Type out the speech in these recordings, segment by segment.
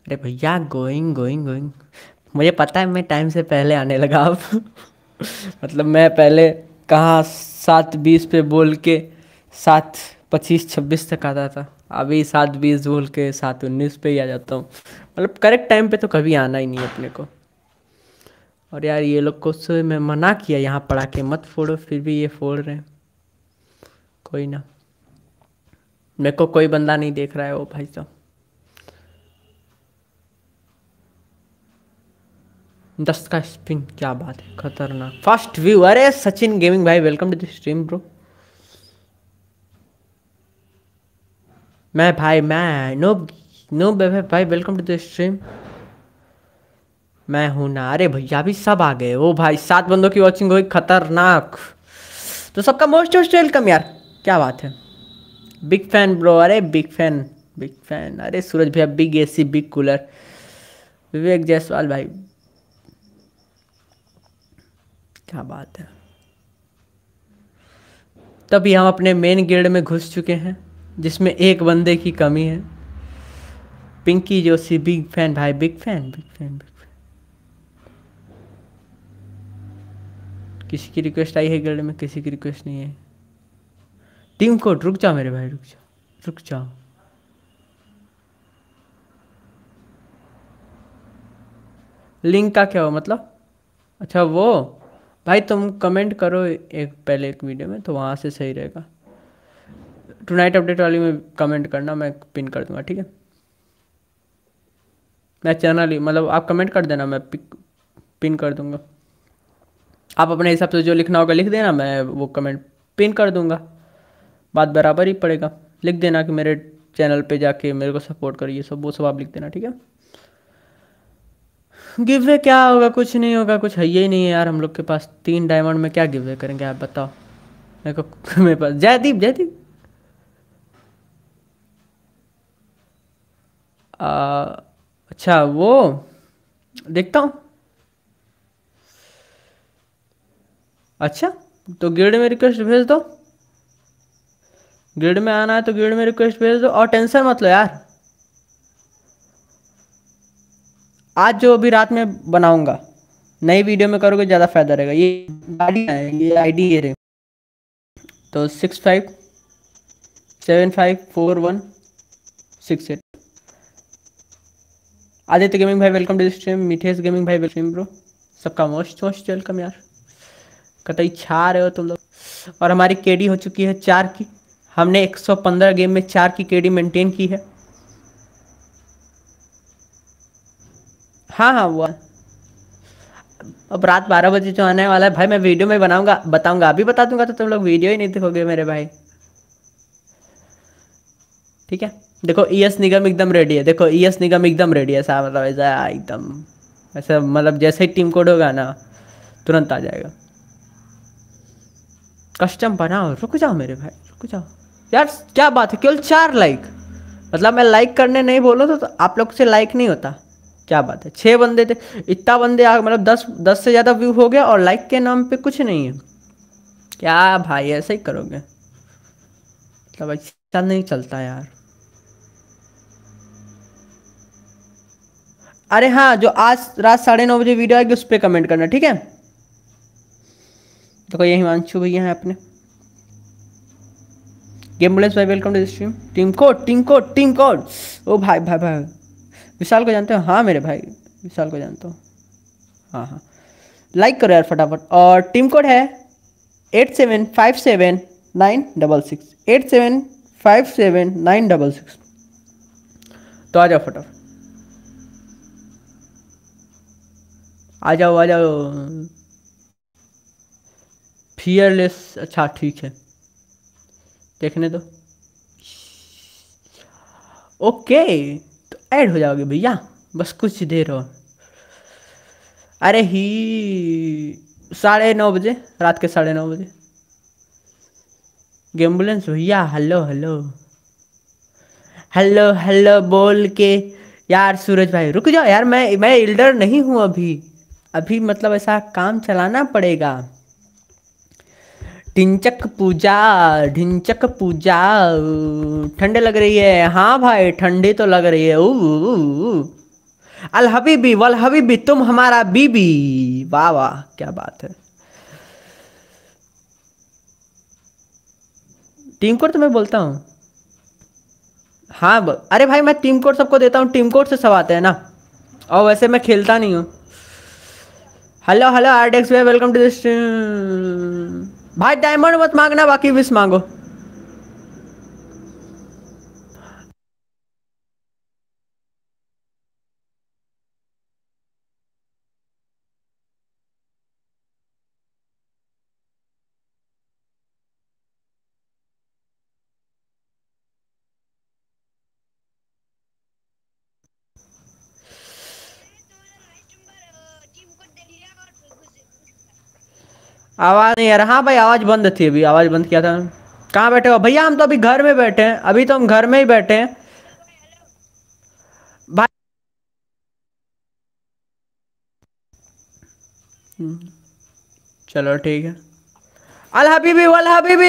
अरे भैया going going going. मुझे पता है मैं टाइम से पहले आने लगा अब। मतलब मैं पहले कहाँ 7:20 पे बोल के 7:25 26 तक आता था। अभी 7:20 बोल के 7:19 पे ही आ जाता हूँ। मतलब करेक्ट टाइम पे तो कभी आना ही नहीं है अपने को। और यार ये लोग को से मैं मना किया यहाँ पढ़ा के मत फोड़ो, फिर भी ये फोड़ रहे हैं। कोई ना, मेरे को कोई बंदा नहीं देख रहा है वो भाई साहब। 10 का स्पिन, क्या बात है, खतरनाक फास्ट व्यू। अरे सचिन गेमिंग भाई welcome to the stream bro. मैं नो नो बेबे भाई वेलकम टू द स्ट्रीम। मैं हूं ना। अरे भैया अभी सब आ गए। ओ भाई 7 बंदों की वॉचिंग हुई, खतरनाक। तो सबका मोस्ट मोस्ट वेलकम यार। क्या बात है। Big fan bro. अरे बिग फैन, बिग फैन। अरे सूरज भैया big AC big cooler. Vivek Jaiswal भाई, क्या बात है। तभी हम अपने मेन गिल्ड में घुस चुके हैं जिसमें एक बंदे की कमी है। पिंकी जोशी बिग फैन भाई, big fan big fan big fan. किसी की रिक्वेस्ट आई है गिल्ड में, किसी की रिक्वेस्ट नहीं है। टीम कोड, रुक जाओ मेरे भाई, रुक जाओ रुक जाओ। लिंक का क्या हो मतलब? अच्छा वो, भाई तुम कमेंट करो एक पहले एक वीडियो में तो वहाँ से सही रहेगा। टुनाइट अपडेट वाली में कमेंट करना, मैं पिन कर दूंगा, ठीक है। मैं चैनल ही मतलब आप कमेंट कर देना, मैं पिन कर दूंगा। आप अपने हिसाब से जो लिखना होगा लिख देना, मैं वो कमेंट पिन कर दूंगा। बात बराबर ही पड़ेगा। लिख देना कि मेरे चैनल पे जाके मेरे को सपोर्ट करिए, सब वो सब आप लिख देना, ठीक है। गिव क्या होगा, कुछ नहीं होगा, कुछ है ही नहीं है यार। हम लोग के पास 3 डायमंड में क्या गिव करेंगे आप बताओ मेरे को। मेरे पास जयदीप जयदीप अच्छा वो देखता हूँ। अच्छा तो गिल्ड में रिक्वेस्ट भेज दो। गिल्ड में आना है तो गिल्ड में रिक्वेस्ट भेज दो और टेंशन मत लो यार। आज जो अभी रात में बनाऊंगा नई वीडियो में करोगे ज़्यादा फायदा रहेगा। ये आईडी है, ये आईडी ये रहे। तो 65754168। आदित्य गेमिंग भाई welcome to stream. Mithesh gaming भाई वेलकम ब्रो। सबका मोस्ट मोस्ट वेलकम यार। कतई छा रहे हो तुम लोग। और हमारी केडी हो चुकी है 4 की। हमने 115 गेम में 4 की केडी मेंटेन की है। हाँ हाँ वो अब रात 12 बजे जो आने वाला है भाई, मैं वीडियो में बनाऊंगा बताऊंगा। अभी बता दूंगा तो तुम लोग वीडियो ही नहीं देखोगे मेरे भाई, ठीक है। देखो ईएस निगम एकदम रेडी है। देखो ईएस निगम एकदम रेडी है साहब, मतलब ऐसा एकदम ऐसा मतलब जैसे ही टीम कोड होगा ना तुरंत आ जाएगा। कस्टम बनाओ, रुक जाओ मेरे भाई रुक जाओ यार। क्या बात है, केवल 4 लाइक। मतलब मैं लाइक करने नहीं बोलूँ तो आप लोग से लाइक नहीं होता। क्या बात है, 6 बंदे थे। इतना बंदे आ मतलब 10 से ज़्यादा व्यू हो गया और लाइक के नाम पे कुछ नहीं है। क्या भाई ऐसे ही करोगे, मतलब ऐसा नहीं चलता यार। अरे हाँ, जो आज रात 9:30 बजे वीडियो आएगी उस पर कमेंट करना, ठीक है। तो कोई हिमांशु भैया हैं अपने। गेमबुलेंस भाई welcome to the stream. Team code team code team code. ओ भाई भाई भाई, विशाल को जानते हो? हाँ मेरे भाई विशाल को जानता हूँ। हाँ हाँ, लाइक करो यार फटाफट। और टीम कोड है 875796 875796। तो आ जाओ फटाफट, आ जाओ आ जाओ। फियरलेस, अच्छा ठीक है, देखने दो। ओके, तो ऐड हो जाओगे भैया, बस कुछ देर और। अरे ही 9:30 बजे, रात के 9:30 बजे। एम्बुलेंस भैया हेलो हेलो हेलो हेलो बोल के। यार सूरज भाई रुक जाओ यार, मैं इल्डर नहीं हूँ अभी। अभी मतलब ऐसा काम चलाना पड़ेगा। ढिंचक पूजा, ढिंचक पूजा। ठंडे लग रही है? हाँ भाई ठंडी तो लग रही है। अल हबीबी वल हबीबी तुम हमारा बीबी। वाह वाह क्या बात है। टीम कोड तो मैं बोलता हूँ। हाँ अरे भाई मैं टीम कोड सबको देता हूँ, टीम कोड से सब आते हैं ना। और वैसे मैं खेलता नहीं हूँ। हेलो हेलो आरडेक्स भाई वेलकम टू दिस। भाई डायमंड मत मांगना, बाकी विश मांगो। आवाज नहीं आ रहा। हाँ भाई आवाज बंद थी, अभी आवाज बंद किया था। कहाँ बैठे हो भैया? हम तो अभी घर में बैठे हैं, अभी तो हम घर में ही बैठे हैं भाई। चलो ठीक है। अल हबीबी वल हबीबी।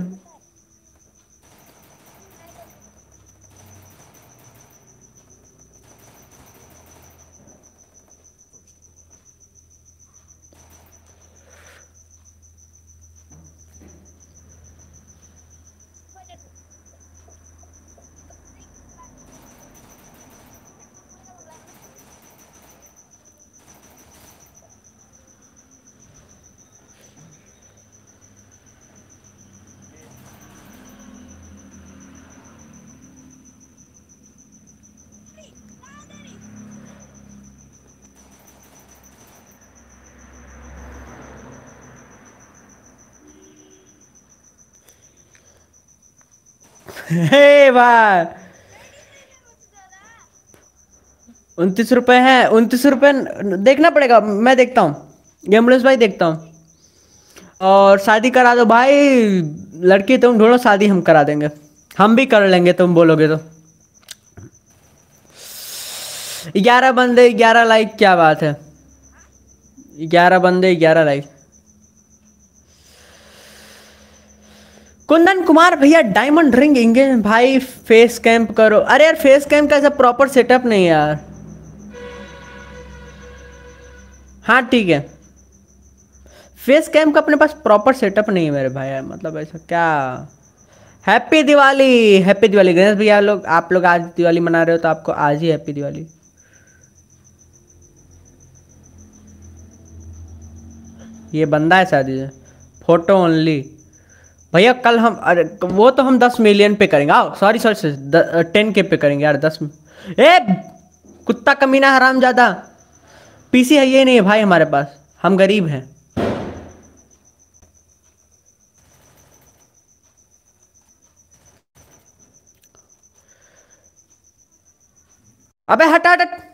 हे भाई 29 रुपए हैं, 29 रुपए। देखना पड़ेगा, मैं देखता हूँ एम्बुलेंस भाई, देखता हूँ। और शादी करा दो भाई। लड़की तुम ढूंढो, शादी हम करा देंगे। हम भी कर लेंगे तुम बोलोगे तो। 11 बंदे 11 लाइक, क्या बात है। 11 बंदे 11 लाइक। कुंदन कुमार भैया डायमंड रिंग इंगेज भाई। फेस कैंप करो। अरे यार फेस कैंप का ऐसा प्रॉपर सेटअप नहीं है यार। हाँ ठीक है। फेस कैम का अपने पास प्रॉपर सेटअप नहीं है मेरे भाई यार, मतलब ऐसा क्या। हैप्पी दिवाली। हैप्पी दिवाली गणेश भैया। लोग आप लोग आज दिवाली मना रहे हो तो आपको आज ही हैप्पी दिवाली। ये बंदा है शादी से। Photo only. भैया कल हम, अरे वो तो हम 10 मिलियन पे करेंगे। आओ सॉरी सॉरी 10K पे करेंगे यार 10। ए कुत्ता कमीना हराम ज्यादा। पीसी है ये नहीं है भाई हमारे पास, हम गरीब हैं। अबे हट हट हट।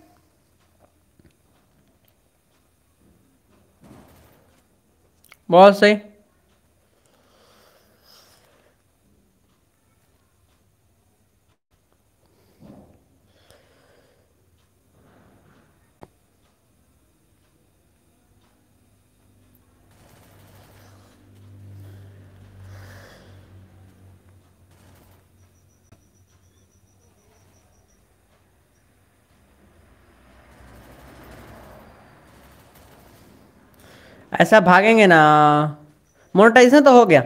बहुत सही। ऐसा भागेंगे ना। मोनेटाइजेशन तो हो गया।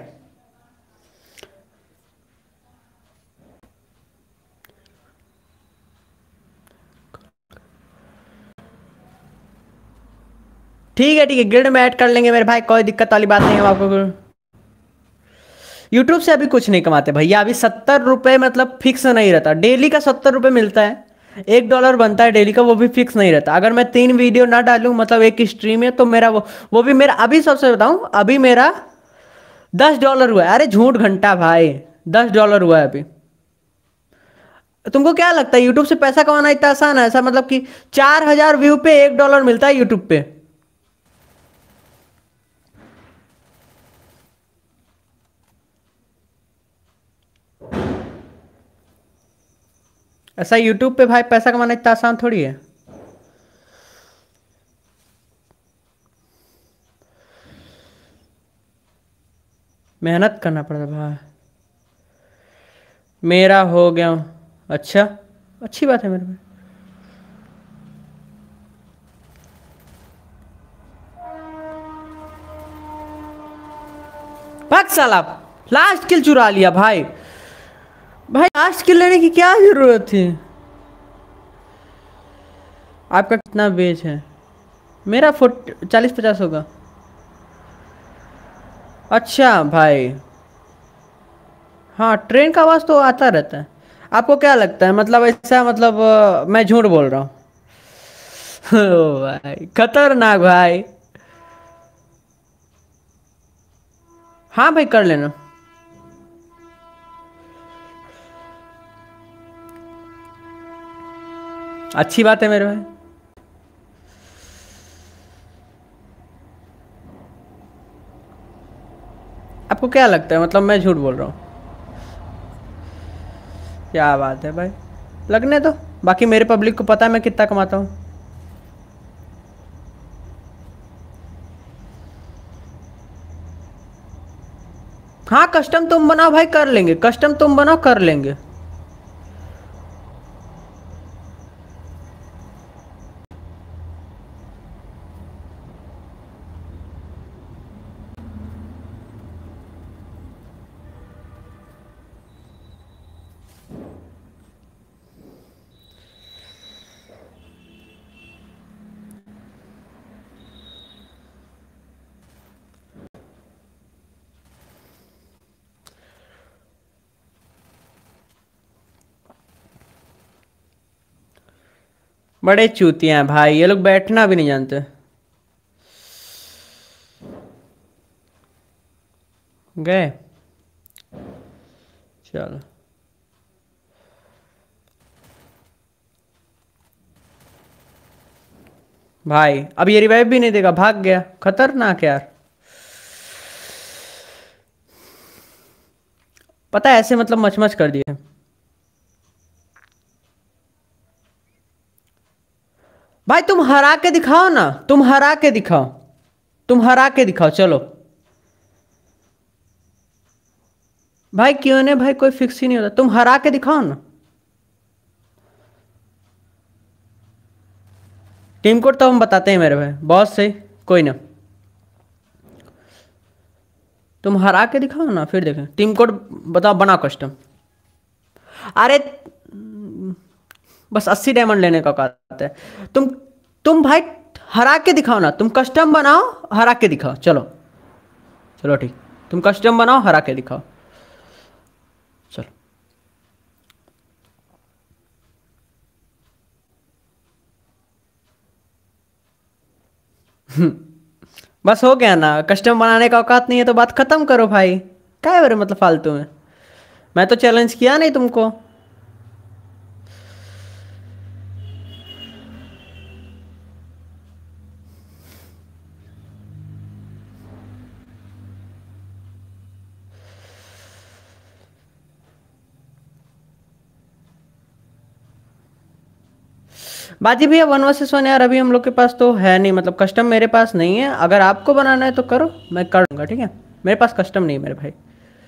ठीक है गिल्ड में ऐड कर लेंगे मेरे भाई, कोई दिक्कत वाली बात नहीं है। हम आपको यूट्यूब से अभी कुछ नहीं कमाते भैया, अभी 70 रुपये मतलब फिक्स नहीं रहता। डेली का 70 रुपये मिलता है। $1 बनता है डेली का, वो भी फिक्स नहीं रहता। अगर मैं 3 वीडियो ना डालूं मतलब एक स्ट्रीम में, तो मेरा वो भी मेरा अभी सबसे बताऊं, अभी मेरा $10 हुआ है। अरे झूठ घंटा भाई, $10 हुआ है अभी। तुमको क्या लगता है यूट्यूब से पैसा कमाना इतना आसान है? ऐसा मतलब कि 4,000 व्यू पे $1 मिलता है यूट्यूब पे। ऐसा यूट्यूब पे भाई पैसा कमाना इतना आसान थोड़ी है। मेहनत करना पड़ता भाई। मेरा हो गया। अच्छा अच्छी बात है मेरे में। भाग साला, लास्ट किल चुरा लिया भाई। भाई लास्ट किल लेने की क्या जरूरत थी? आपका कितना बेच है? मेरा 40-50 होगा। अच्छा भाई, हाँ ट्रेन का आवाज़ तो आता रहता है। आपको क्या लगता है, मतलब ऐसा, मतलब मैं झूठ बोल रहा हूँ? ओ भाई खतरनाक भाई। हाँ भाई कर लेना। अच्छी बात है मेरे भाई। आपको क्या लगता है, मतलब मैं झूठ बोल रहा हूँ? क्या बात है भाई, लगने दो। बाकी मेरे पब्लिक को पता है मैं कितना कमाता हूँ। हाँ कस्टम तुम बनाओ भाई, कर लेंगे। कस्टम तुम बनाओ, कर लेंगे। बड़े चूतिया हैं भाई ये लोग, बैठना भी नहीं जानते। गए? चलो भाई, अब ये रिवाइव भी नहीं देगा, भाग गया। खतरनाक यार। पता है ऐसे मतलब मचमच कर दिए। भाई तुम हरा के दिखाओ ना, तुम हरा के दिखाओ, तुम हरा के दिखाओ चलो। भाई क्यों ने भाई, कोई फिक्स ही नहीं होता, तुम हरा के दिखाओ ना। टीम कोड तो हम बताते हैं मेरे भाई, बहुत सही। कोई ना, तुम हरा के दिखाओ ना, फिर देखें। टीम कोड बताओ, बनाओ कस्टम। अरे बस 80 डायमंड लेने का औकात है। तुम भाई हरा के दिखाओ ना, तुम कस्टम बनाओ, हरा के दिखाओ चलो। चलो ठीक, तुम कस्टम बनाओ, हरा के दिखाओ। चलो बस हो गया ना, कस्टम बनाने का औकात नहीं है तो बात खत्म करो भाई। क्या है मेरे, मतलब फालतू में। मैं तो चैलेंज किया नहीं तुमको। बाजी भैया 1 vs 1 यार, अभी हम लोग के पास तो है नहीं, मतलब कस्टम मेरे पास नहीं है। अगर आपको बनाना है तो करो, मैं कर दूंगा, ठीक है। मेरे पास कस्टम नहीं है मेरे भाई।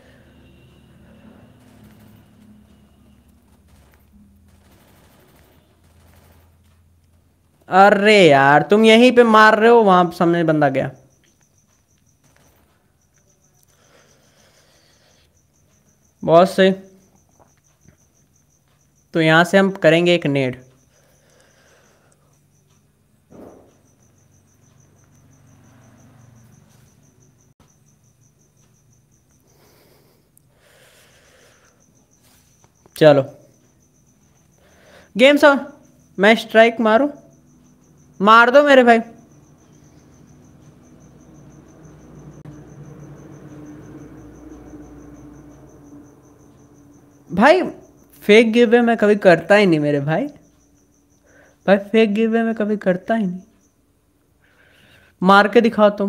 अरे यार तुम यहीं पे मार रहे हो, वहां सामने बंदा गया। बहुत सही। तो यहां से हम करेंगे एक नेड। चलो गेम सा, मैं स्ट्राइक मारूं? मार दो मेरे भाई। भाई फेक गिव मैं कभी करता ही नहीं मेरे भाई। भाई फेक गिव मैं कभी करता ही नहीं। मार के दिखाओ तुम।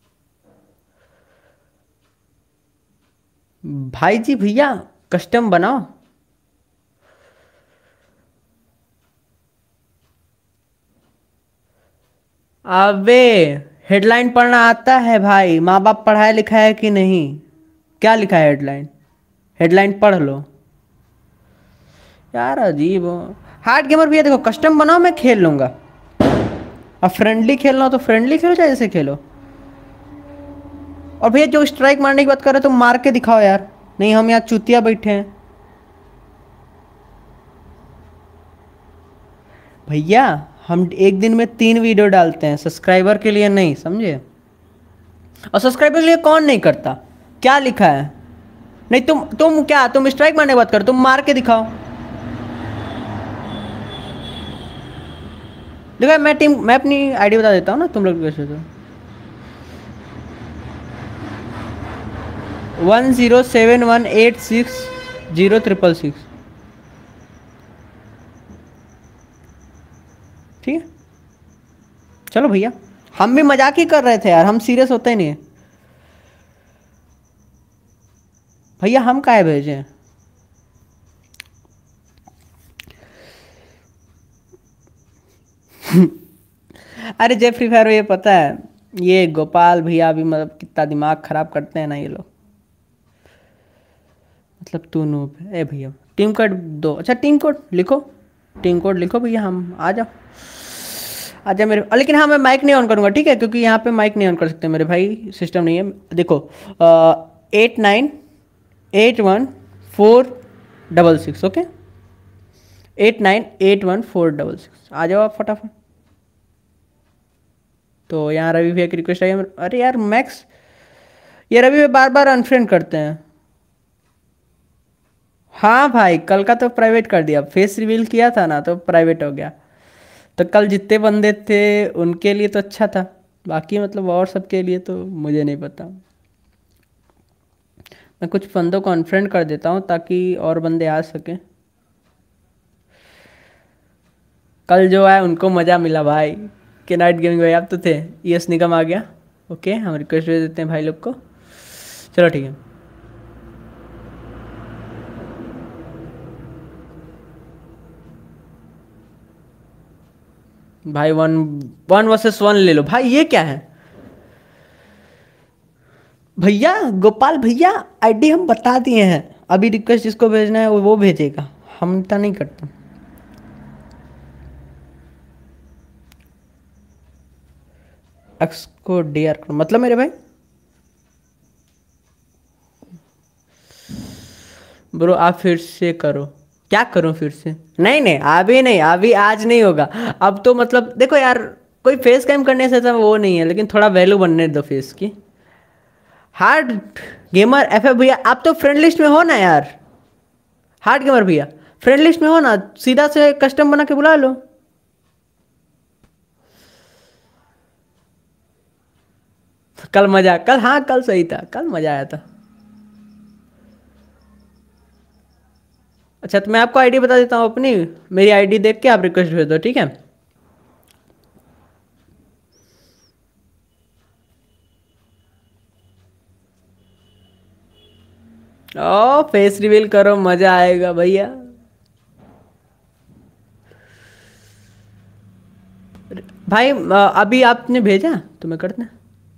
भाई जी भैया कस्टम बनाओ। अबे हेडलाइन पढ़ना आता है भाई? माँ बाप पढ़ाया लिखा है कि नहीं? क्या लिखा है हेडलाइन? हेडलाइन पढ़ लो यार, अजीब हो। हार्ड गेमर भैया देखो, कस्टम बनाओ, मैं खेल लूंगा। अब फ्रेंडली खेलना हो तो फ्रेंडली खेलो, चाहे जैसे खेलो। और भैया जो स्ट्राइक मारने की बात कर रहे हो तुम मार के दिखाओ यार, नहीं हम यहाँ चुतिया बैठे हैं। भैया हम एक दिन में 3 वीडियो डालते हैं, सब्सक्राइबर के लिए नहीं, समझे? और सब्सक्राइबर के लिए कौन नहीं करता? क्या लिखा है? नहीं तुम स्ट्राइक मारने की बात करो, तुम मार के दिखाओ। देखो मैं अपनी आईडी बता देता हूँ ना, तुम लोग कैसे तो 1071860666। ठीक है, चलो भैया, हम भी मजाक ही कर रहे थे यार, हम सीरियस होते ही नहीं है। भैया हम काहे भेजे? अरे जय फ्री फायर, ये पता है ये गोपाल भैया भी मतलब कितना दिमाग खराब करते हैं ना ये लोग। मतलब तू नूब है। ए भैया टीम कोड दो। अच्छा टीम कोड लिखो, टीम कोड लिखो भैया, हम आ जाओ, आ जाओ मेरे। लेकिन हाँ मैं माइक नहीं ऑन करूँगा, ठीक है, क्योंकि यहाँ पे माइक नहीं ऑन कर सकते मेरे भाई, सिस्टम नहीं है। देखो 89814146, ओके, 89814146, आ जाओ आप फटाफट। तो यहाँ रवि भैया की रिक्वेस्ट आई। अरे यार मैक्स, ये रवि भैया बार बार अनफ्रेंड करते हैं। हाँ भाई कल का तो प्राइवेट कर दिया, फेस रिवील किया था ना तो प्राइवेट हो गया। तो कल जितने बंदे थे उनके लिए तो अच्छा था, बाकी मतलब और सबके लिए तो मुझे नहीं पता। मैं कुछ बंदों को अनफ्रेंड कर देता हूँ ताकि और बंदे आ सकें। कल जो आए उनको मज़ा मिला भाई। के नाइट गेमिंग भाई आप तो थे, यस निगम आ गया, ओके हम रिक्वेस्ट दे देते हैं भाई लोग को। चलो ठीक है भाई, वन वन वर्सेस वन ले लो भाई। ये क्या है भैया? गोपाल भैया आईडी हम बता दिए हैं, अभी रिक्वेस्ट जिसको भेजना है वो भेजेगा, हम इतना नहीं करते। एक्स को डीआर मतलब मेरे भाई ब्रो आप फिर से करो। क्या करूं फिर से? नहीं नहीं अभी नहीं, अभी आज नहीं होगा। अब तो मतलब देखो यार, कोई फेस कैम करने से तो वो नहीं है, लेकिन थोड़ा वैल्यू बनने दो फेस की। हार्ड गेमर एफ भैया आप तो फ्रेंड लिस्ट में हो ना यार। हार्ड गेमर भैया फ्रेंड लिस्ट में हो ना, सीधा से कस्टम बना के बुला लो। कल मजा, कल हाँ कल सही था, कल मजा आया था। अच्छा तो मैं आपको आईडी बता देता हूँ अपनी, मेरी आईडी देख के आप रिक्वेस्ट भेज दो, ठीक है? ओ फेस रिवील करो, मजा आएगा भैया। भाई अभी आपने भेजा तो मैं करते हैं।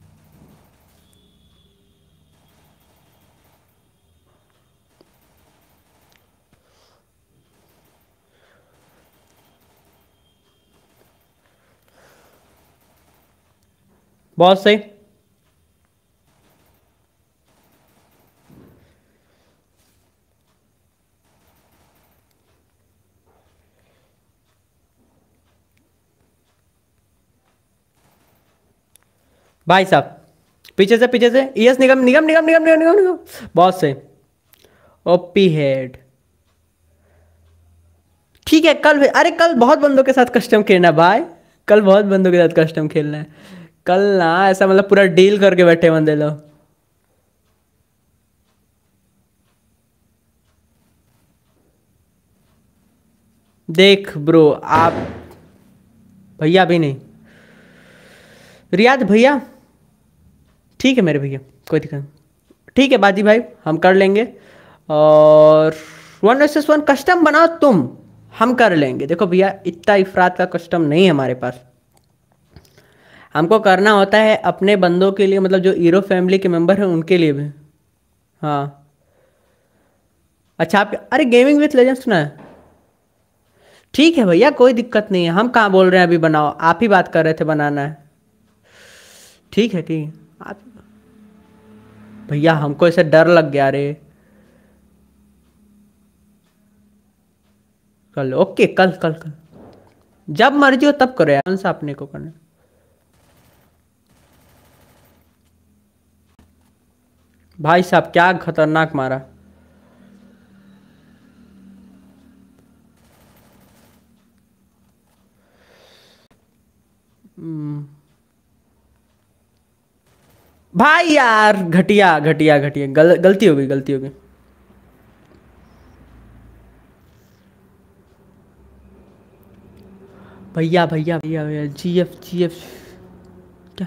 बहुत सही। भाई साहब पीछे से यस निगम निगम निगम निगम निगम निगम निगम, बहुत सही। ओपी हेड ठीक है। कल अरे कल बहुत बंदों के साथ कस्टम खेलना है भाई, कल बहुत बंदों के साथ कस्टम खेलना है। कल ना ऐसा मतलब पूरा डील करके बैठे बंदे लोग। देख ब्रो आप, भैया भी नहीं, रियाद भैया ठीक है मेरे भैया, कोई दिक्कत नहीं। ठीक है बाजी भाई हम कर लेंगे। और 1 vs 1 कस्टम बनाओ तुम, हम कर लेंगे। देखो भैया इतना इफरात का कस्टम नहीं है हमारे पास, हमको करना होता है अपने बंदों के लिए, मतलब जो हीरो फैमिली के मेंबर हैं उनके लिए भी। हाँ अच्छा आप, अरे गेमिंग विथ लेजेंड सुना है? ठीक है भैया कोई दिक्कत नहीं है, हम कहाँ बोल रहे हैं अभी बनाओ, आप ही बात कर रहे थे बनाना है। ठीक है आप भैया हमको ऐसे डर लग गया रे। कल ओके, कल कल कल जब मर्जी हो तब करो यार, कौन सा अपने को करना। भाई साहब क्या खतरनाक मारा। भाई यार घटिया घटिया घटिया, गलती हो गई, गलती हो गई। भैया भैया भैया भैया, जीएफ जीएफ क्या।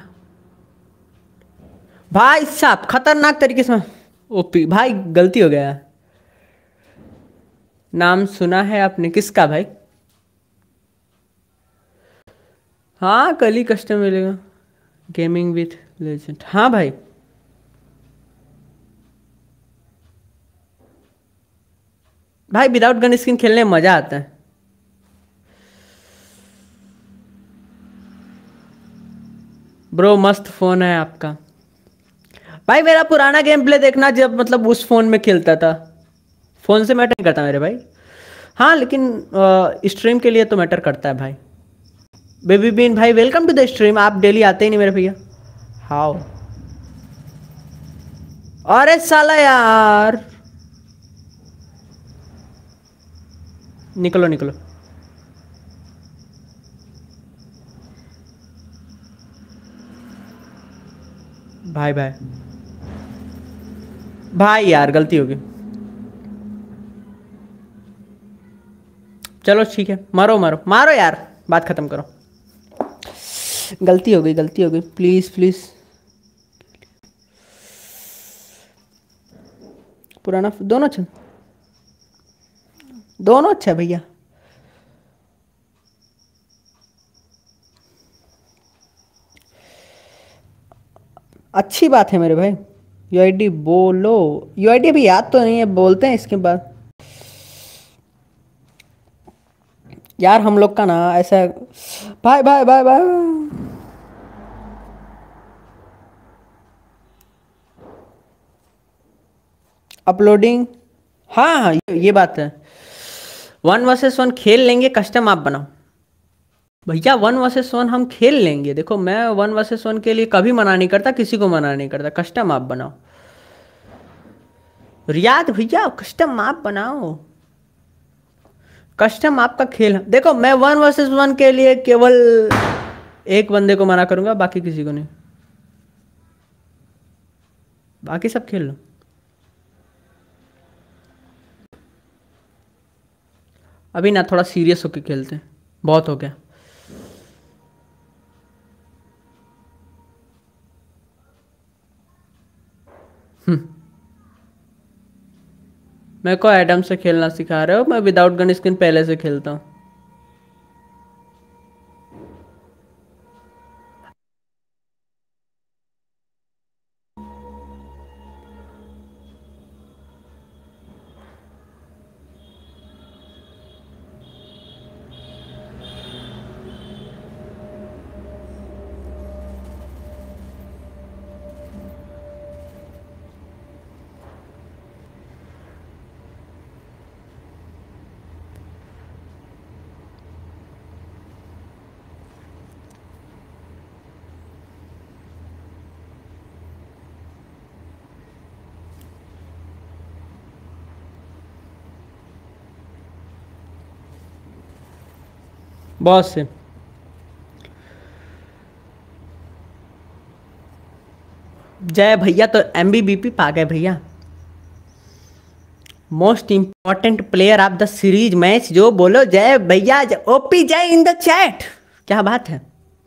भाई साहब खतरनाक तरीके से। ओपी भाई, गलती हो गया। नाम सुना है आपने, किसका भाई? हाँ कल ही कस्टम मिलेगा। गेमिंग विथ लेजेंड, हाँ भाई। भाई विदाउट गन स्किन खेलने में मजा आता है। ब्रो मस्त फोन है आपका। भाई मेरा पुराना गेम प्ले देखना, जब मतलब उस फोन में खेलता था। फोन से मैटर नहीं करता मेरे भाई। हाँ लेकिन स्ट्रीम के लिए तो मैटर करता है भाई। बेबी बीन भाई वेलकम टू द स्ट्रीम, आप डेली आते ही नहीं मेरे भैया। हाउ। अरे साला यार, निकलो निकलो। भाई भाई भाई यार गलती होगी। चलो ठीक है, मारो मारो मारो यार, बात खत्म करो। गलती हो गई, गलती हो गई, प्लीज प्लीज। पुराना दोनों अच्छा, दोनों अच्छा है भैया। अच्छी बात है मेरे भाई। यूआईडी बोलो। यूआईडी अभी याद तो नहीं है, बोलते हैं इसके बाद। यार हम लोग का ना ऐसा। भाई भाई भाई भाई। अपलोडिंग। हाँ हाँ ये बात है। 1 वर्सेस 1 खेल लेंगे, कस्टम आप बनाओ। भैया 1 वर्सेस 1 हम खेल लेंगे, देखो मैं 1 वर्सेस 1 के लिए कभी मना नहीं करता, किसी को मना नहीं करता, कस्टम आप बनाओ। रियाद भैया कस्टम आप बनाओ। कस्टम आपका खेल है। देखो मैं 1 वर्सेस 1 के लिए केवल एक बंदे को मना करूंगा, बाकी किसी को नहीं। बाकी सब खेल लो। अभी ना थोड़ा सीरियस होके खेलते हैं, बहुत हो गया। मेरे को एडम से खेलना सिखा रहे हो? मैं विदाउट गन स्किन पहले से खेलता हूँ। बहुत से। जय भैया तो एमबीबीपी पा गए भैया। Most important player of the series match जो बोलो जय भैया, ओपी जय इन द चैट। क्या बात है।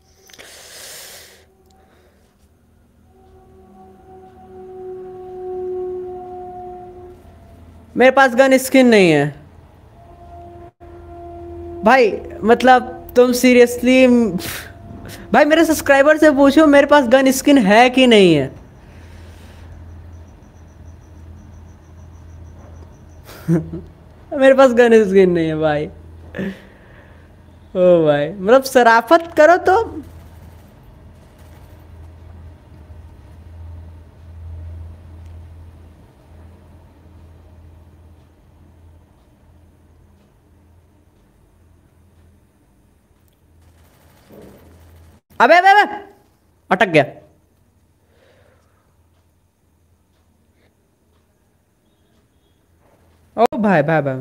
मेरे पास गन स्किन नहीं है भाई, मतलब तुम सीरियसली। भाई मेरे सब्सक्राइबर से पूछो मेरे पास गन स्किन है कि नहीं है। मेरे पास गन स्किन नहीं है भाई। ओ भाई मतलब शराफत करो तो। अबे अबे अबे, अटक गया। ओ भाई भाई भाई।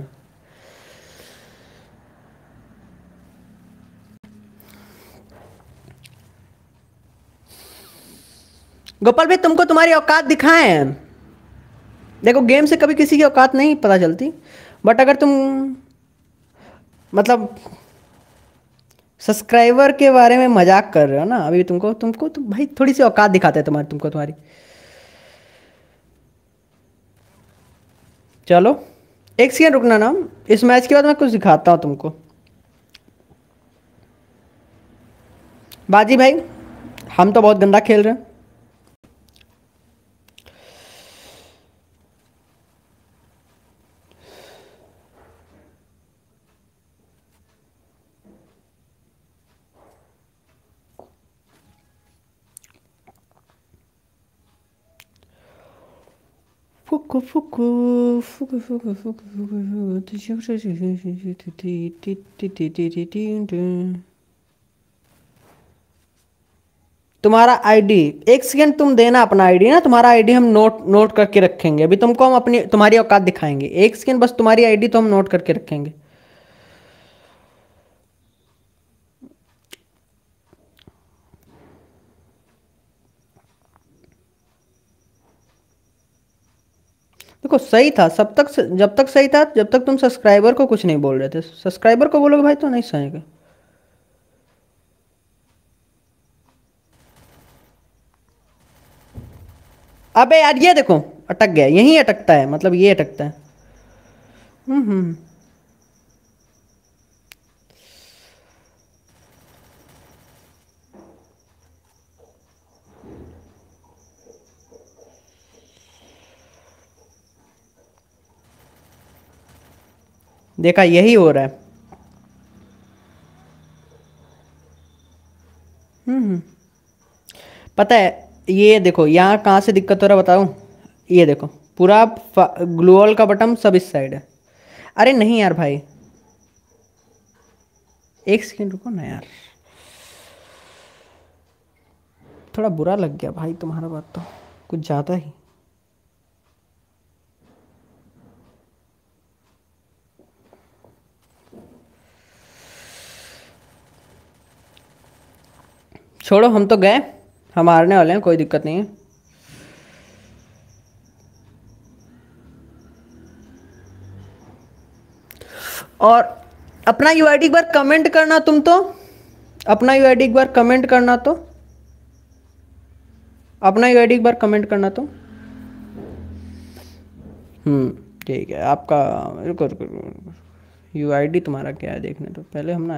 गोपाल भाई तुमको तुम्हारी औकात दिखाए हैं। देखो गेम से कभी किसी की औकात नहीं पता चलती, बट अगर तुम मतलब सब्सक्राइबर के बारे में मजाक कर रहे हो ना, अभी तुमको तुमको तो भाई थोड़ी सी औकात दिखाते हैं तुम्हारी, तुमको तुम्हारी। चलो एक सेकंड रुकना ना, इस मैच के बाद मैं कुछ दिखाता हूँ तुमको। बाजी भाई हम तो बहुत गंदा खेल रहे हैं। फुकु फुकु फुकु फुकु फुकु फुकु। तुम्हारा आईडी, एक सेकंड तुम देना अपना आईडी ना, तुम्हारा आईडी हम नोट नोट करके रखेंगे। अभी तुमको हम अपनी तुम्हारी औकात दिखाएंगे, एक सेकंड बस, तुम्हारी आईडी तो हम नोट करके रखेंगे। देखो सही था सब तक, जब तक सही था, जब तक तुम सब्सक्राइबर को कुछ नहीं बोल रहे थे। सब्सक्राइबर को बोलोगे भाई तो नहीं सहेगा। अबे यार ये देखो, अटक गया, यहीं अटकता है, मतलब ये अटकता है। हम्म। देखा यही हो रहा है। हम्म। पता है ये देखो यहाँ कहाँ से दिक्कत हो रहा है बताऊँ। ये देखो पूरा ग्लोअल का बटन सब इस साइड है। अरे नहीं यार भाई, एक सेकंड रुको ना यार, थोड़ा बुरा लग गया भाई तुम्हारा बात तो कुछ ज़्यादा ही। छोड़ो हम तो गए, हम हारने वाले हैं, कोई दिक्कत नहीं है। और अपना यूआईडी एक बार कमेंट करना तुम तो, अपना यूआईडी एक बार कमेंट करना तो, अपना यूआईडी एक बार कमेंट करना तो। ठीक है आपका, रुको रुको, यूआईडी तुम्हारा क्या है देखने तो पहले हम ना,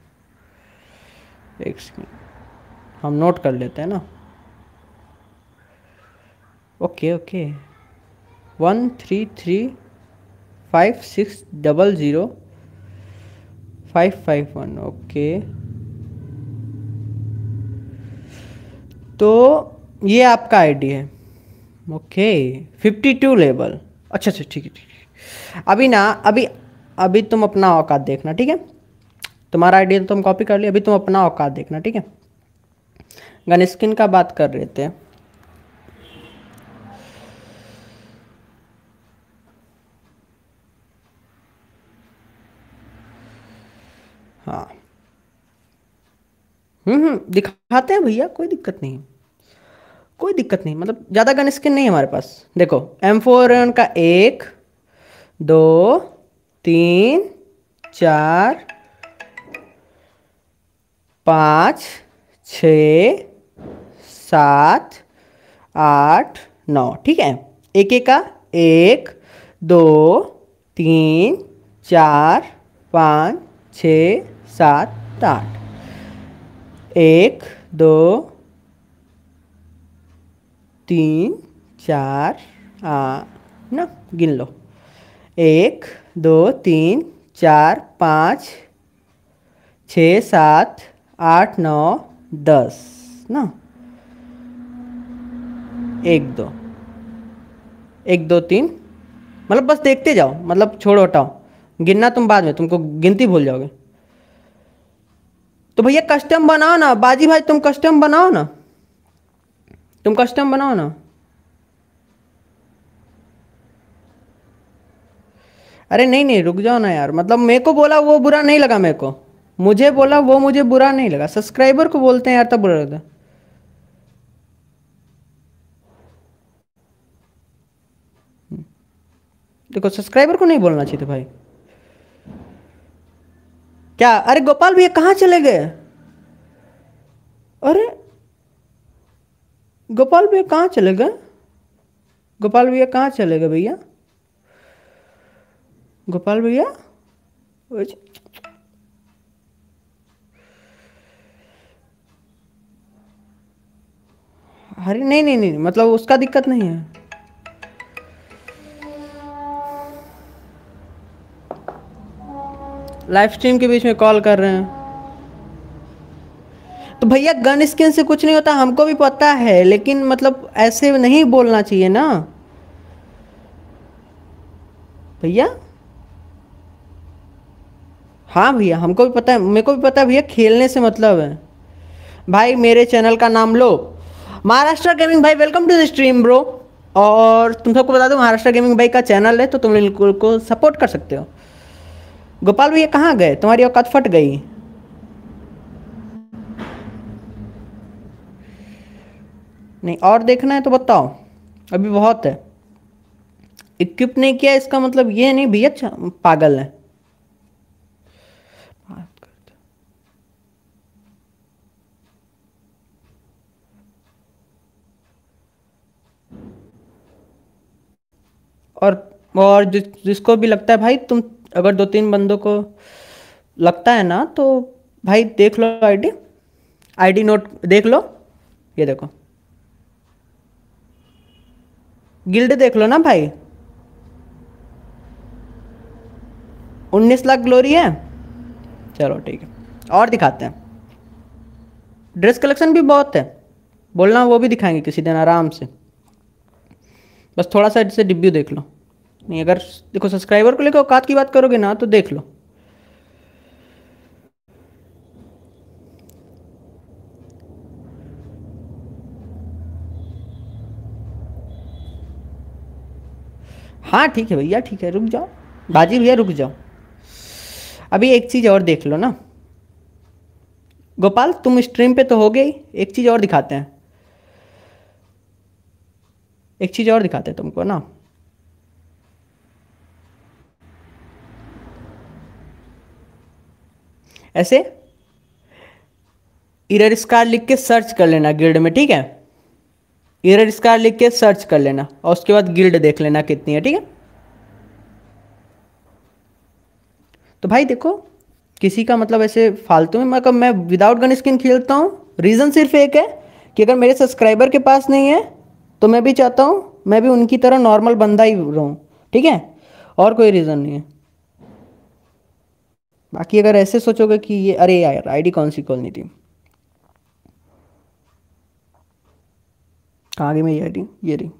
एक सेकंड हम नोट कर लेते हैं ना। Okay okay, 1335600551। ओके तो ये आपका आईडी है। ओके 52 लेवल, अच्छा अच्छा ठीक है ठीक है। अभी ना अभी अभी तुम अपना औकात देखना ठीक है। तुम्हारा आईडी तो तुम कॉपी कर लिया, अभी तुम अपना औकात देखना ठीक है। गन स्किन का बात कर रहे थे। हाँ दिखाते हैं भैया, कोई दिक्कत नहीं, कोई दिक्कत नहीं, मतलब ज़्यादा गन स्किन नहीं है हमारे पास। देखो M4 का 1 2 3 4 5 6 7 8 9 ठीक है। एक एक का 1 2 3 4 5 6 7 8, 1 2 3 4 ना गिन लो, 1 2 3 4 5 6 7 8 9 10 ना। 1 2 1 2 3, मतलब बस देखते जाओ, मतलब छोड़ो हटाओ, गिनना तुम बाद में, तुमको गिनती भूल जाओगे। तो भैया कस्टम बनाओ ना, बाजी भाई तुम कस्टम बनाओ ना, तुम कस्टम बनाओ ना। अरे नहीं नहीं रुक जाओ ना यार, मतलब मेरे को बोला वो बुरा नहीं लगा, मेरे को मुझे बोला वो मुझे बुरा नहीं लगा, सब्सक्राइबर को बोलते हैं यार तब बुरा लगता है। देखो सब्सक्राइबर को नहीं बोलना चाहिए था भाई। क्या? अरे गोपाल भैया कहाँ चले गए? अरे गोपाल भैया कहाँ चले गए? गोपाल भैया कहाँ चले गए भैया? गोपाल भैया? अरे नहीं नहीं नहीं, मतलब उसका दिक्कत नहीं है। लाइव स्ट्रीम के बीच में कॉल कर रहे हैं। तो भैया गन स्किन से कुछ नहीं होता, हमको भी पता है, लेकिन मतलब ऐसे नहीं बोलना चाहिए ना भैया। हाँ भैया हमको भी पता है, मेरे को भी पता है भैया, खेलने से मतलब है। भाई मेरे चैनल का नाम लो, महाराष्ट्र गेमिंग भाई, welcome to the stream bro. और तुम सबको बता दो महाराष्ट्र गेमिंग भाई का चैनल है, तो तुम बिल्कुल को सपोर्ट कर सकते हो। गोपाल भैया कहाँ गए? तुम्हारी औकात फट गई। नहीं और देखना है तो बताओ, अभी बहुत है। इक्विप नहीं किया इसका मतलब ये नहीं भैया पागल है। और जिसको भी लगता है भाई, तुम अगर 2-3 बंदों को लगता है ना तो भाई देख लो, आईडी आईडी नोट देख लो, ये देखो गिल्ड देख लो ना भाई, 19 लाख ग्लोरी है। चलो ठीक है, और दिखाते हैं। ड्रेस कलेक्शन भी बहुत है, बोलना वो भी दिखाएंगे किसी दिन आराम से। बस थोड़ा सा इससे डिब्यू देख लो। नहीं अगर देखो सब्सक्राइबर को लेकर औकात की बात करोगे ना तो देख लो। हाँ ठीक है भैया, ठीक है रुक जाओ बाजी भैया, रुक जाओ। अभी एक चीज़ और देख लो ना गोपाल, तुम स्ट्रीम पे तो हो गई, एक चीज़ और दिखाते हैं, एक चीज़ और दिखाते हैं तुमको ना। ऐसे इरर स्कार लिख के सर्च कर लेना गिल्ड में, ठीक है? इरर स्कार लिख के सर्च कर लेना और उसके बाद गिल्ड देख लेना कितनी है, ठीक है? तो भाई देखो किसी का मतलब ऐसे फालतू में, मतलब मैं विदाउट गन स्किन खेलता हूँ, रीज़न सिर्फ एक है कि अगर मेरे सब्सक्राइबर के पास नहीं है तो मैं भी चाहता हूँ मैं भी उनकी तरह नॉर्मल बंदा ही रहूँ, ठीक है? और कोई रीज़न नहीं है। बाकी अगर ऐसे सोचोगे कि ये अरे यार आईडी कौन सी खोलनी थी, कहाँ गई मेरी आईडी, ये रही।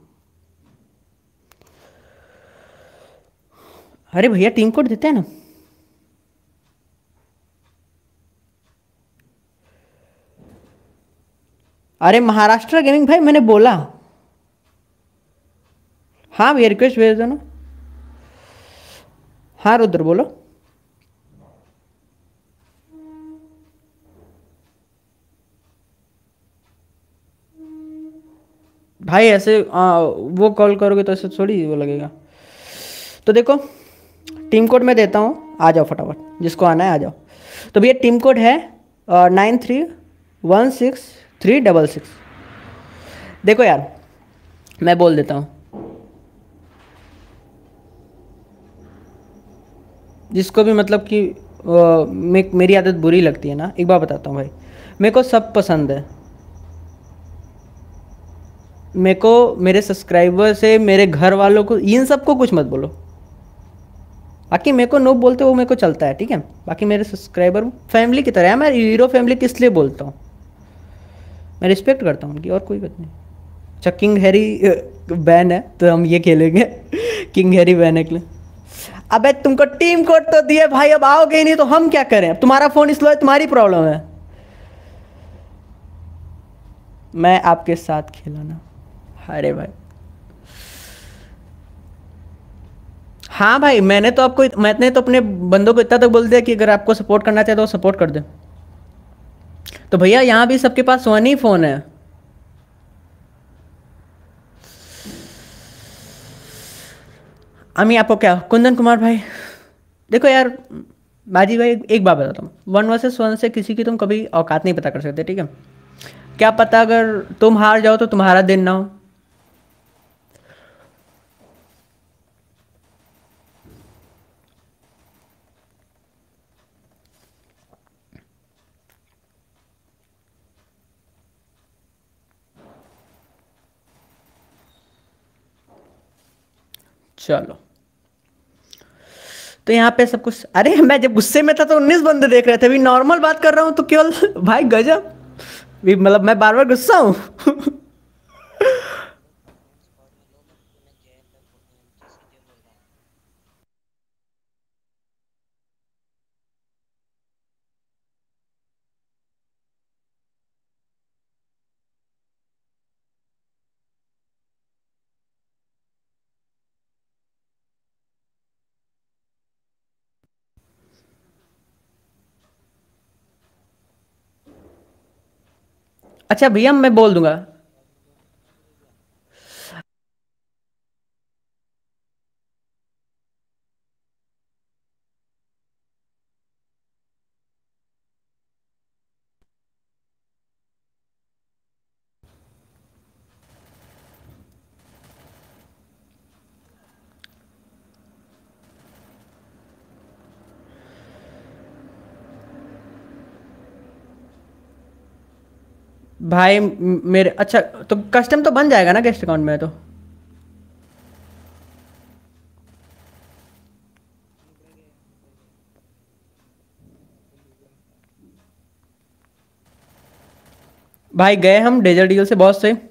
अरे भैया टीम कोड देते हैं ना। अरे महाराष्ट्र गेमिंग भाई मैंने बोला। हाँ भैया रिक्वेस्ट भेज दो ना। हाँ रुद्र बोलो। भाई ऐसे वो कॉल करोगे तो ऐसे थोड़ी वो लगेगा। तो देखो टीम कोड मैं देता हूँ, आ जाओ फटाफट, जिसको आना है आ जाओ। तो भैया टीम कोड है 931636। देखो यार मैं बोल देता हूँ, जिसको भी मतलब कि मेरी आदत बुरी लगती है ना, एक बार बताता हूँ भाई, मेरे को सब पसंद है। मेरे को मेरे सब्सक्राइबर से मेरे घर वालों को इन सबको कुछ मत बोलो, बाकी मेरे को नो बोलते वो मेरे को चलता है, ठीक है? बाकी मेरे सब्सक्राइबर फैमिली की तरह है, मैं हीरो फैमिली किस लिए बोलता हूँ, मैं रिस्पेक्ट करता हूँ उनकी, और कोई बात नहीं। अच्छा किंग हैरी बैन है तो हम ये खेलेंगे किंग हैरी बैन है के लिए। अबे तुमको टीम कोड तो दिए भाई, अब आओगे ही नहीं तो हम क्या करें? अब तुम्हारा फ़ोन स्लो है, तुम्हारी प्रॉब्लम है। मैं आपके साथ खेला ना। अरे भाई, हाँ भाई, मैंने तो अपने बंदों को इतना तक बोल दिया कि अगर आपको सपोर्ट करना चाहे तो सपोर्ट कर दे। तो भैया यहाँ भी सबके पास वन ही फोन है। अमी आपको क्या, कुंदन कुमार भाई, देखो यार, बाजी भाई एक बात बताता हूँ, 1 वर्सेस 1 से किसी की तुम कभी औकात नहीं पता कर सकते, ठीक है? क्या पता अगर तुम हार जाओ तो तुम्हारा दिन ना हो। चलो, तो यहाँ पे सब कुछ, अरे मैं जब गुस्से में था तो 19 बंदे देख रहे थे, अभी नॉर्मल बात कर रहा हूँ तो केवल भाई गजब। भी मतलब मैं बार बार गुस्सा हूँ। अच्छा भैया, मैं बोल दूंगा। भाई मेरे, अच्छा, तो कस्टम तो बन जाएगा ना गेस्ट अकाउंट में तो? भाई गए हम डेजर्ट ईगल से, बहुत सही।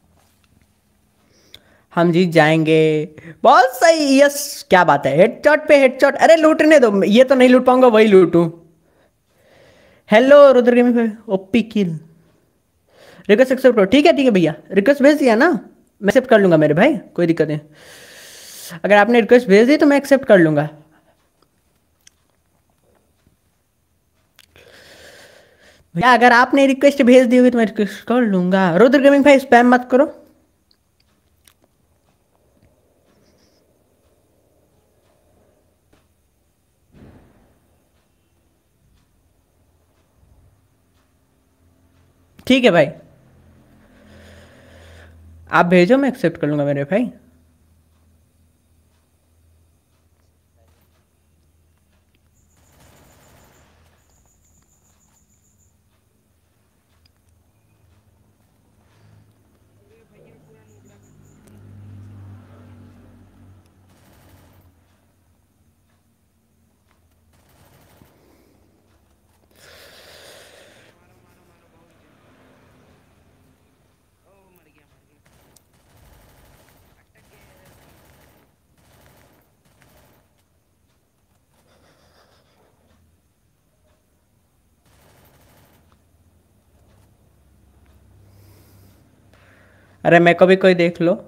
हम जीत जाएंगे। बहुत सही, यस। क्या बात है, हेडशॉट पे हेडशॉट, अरे लूटने दो, ये तो नहीं लूट पाऊंगा, वही लूटूं। हेलो रुद्र गेमिंग पे, ओपी किल। रिक्वेस्ट एक्सेप्ट करो, ठीक है भैया, रिक्वेस्ट भेज दिया ना? मैं एक्सेप्ट कर लूंगा मेरे भाई, कोई दिक्कत नहीं। अगर आपने रिक्वेस्ट भेज दी तो मैं एक्सेप्ट कर लूंगा। भैया अगर आपने रिक्वेस्ट भेज दी होगी तो मैं रिक्वेस्ट कर लूंगा। रुद्र गेमिंग भाई स्पैम मत करो। ठीक है भाई, आप भेजो, मैं एक्सेप्ट कर लूंगा मेरे भाई। अरे मेरे को भी कोई देख लो।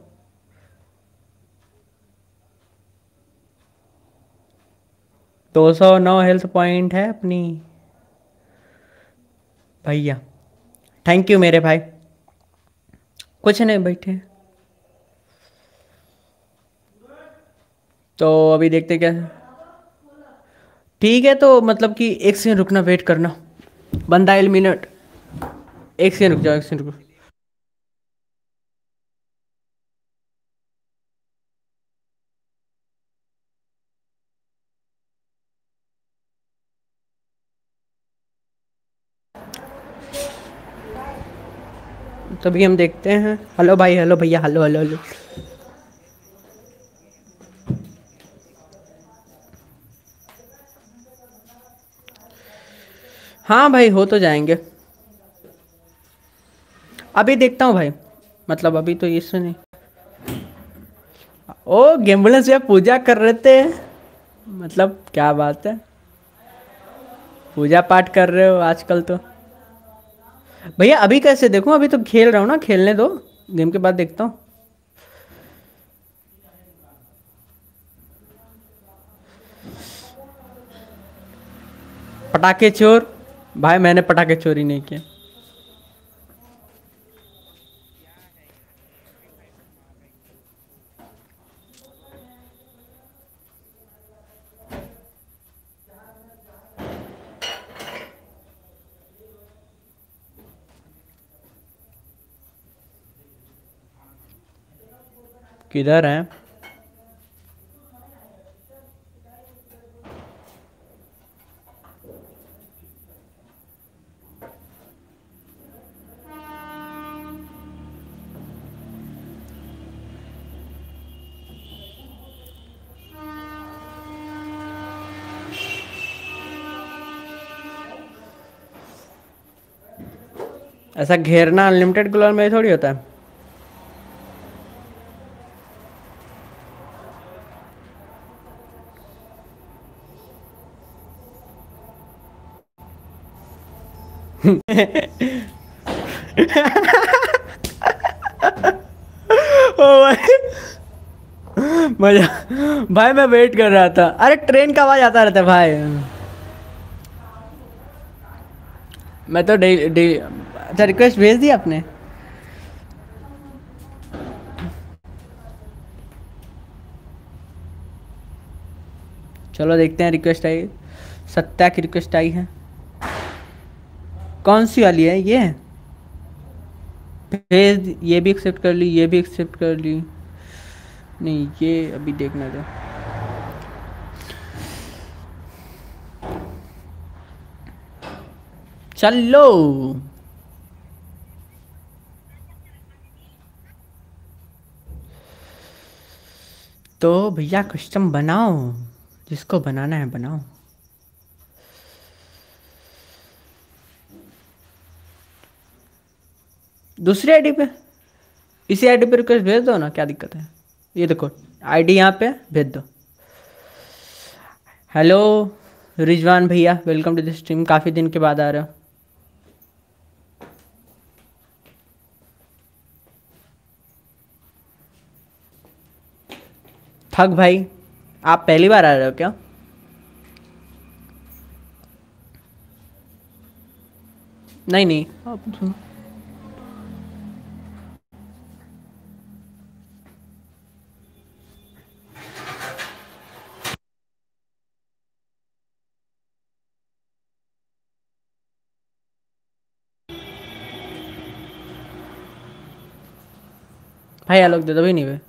209 हेल्थ पॉइंट है अपनी। भैया थैंक यू मेरे भाई। कुछ नहीं, बैठे। तो अभी देखते क्या। ठीक है, तो मतलब कि एक सेकंड रुकना, वेट करना, बंदा एलिमिनेट। एक सेकंड रुक जाओ, एक सेकंड रुको। तभी हम देखते हैं। हेलो भाई, हेलो भैया, हेलो हेलो हेलो। हाँ भाई, हो तो जाएंगे। अभी देखता हूँ भाई, मतलब अभी तो इससे नहीं। ओ गेम्बलेंस या पूजा कर रहे थे, मतलब क्या बात है, पूजा पाठ कर रहे हो आजकल तो। भैया अभी कैसे देखूं, अभी तो खेल रहा हूँ ना, खेलने दो, गेम के बाद देखता हूँ। पटाखे चोर, भाई मैंने पटाखे चोरी नहीं किए। किधर है? ऐसा घेरना अनलिमिटेड ग्लोअर में थोड़ी होता है। ओ भाई मजा। भाई मैं वेट कर रहा था, अरे ट्रेन का आवाज आता रहता है भाई। मैं तो डे डे अच्छा रिक्वेस्ट भेज दी आपने? चलो देखते हैं, रिक्वेस्ट आई, सत्या की रिक्वेस्ट आई है। कौन सी वाली है ये? भेज, ये भी एक्सेप्ट कर ली, ये भी एक्सेप्ट कर ली। नहीं ये अभी देखना दो। चलो तो भैया कस्टम बनाओ, जिसको बनाना है बनाओ। दूसरी आईडी पे, इसी आईडी पे रिक्वेस्ट भेज दो ना, क्या दिक्कत है? ये देखो आईडी यहाँ पे भेज दो। हेलो रिजवान भैया, वेलकम टू द स्ट्रीम, काफ़ी दिन के बाद आ रहे हो। ठग भाई, आप पहली बार आ रहे हो क्या? नहीं नहीं आप सुनो। भाई आलोक दे दो भी नहीं वे।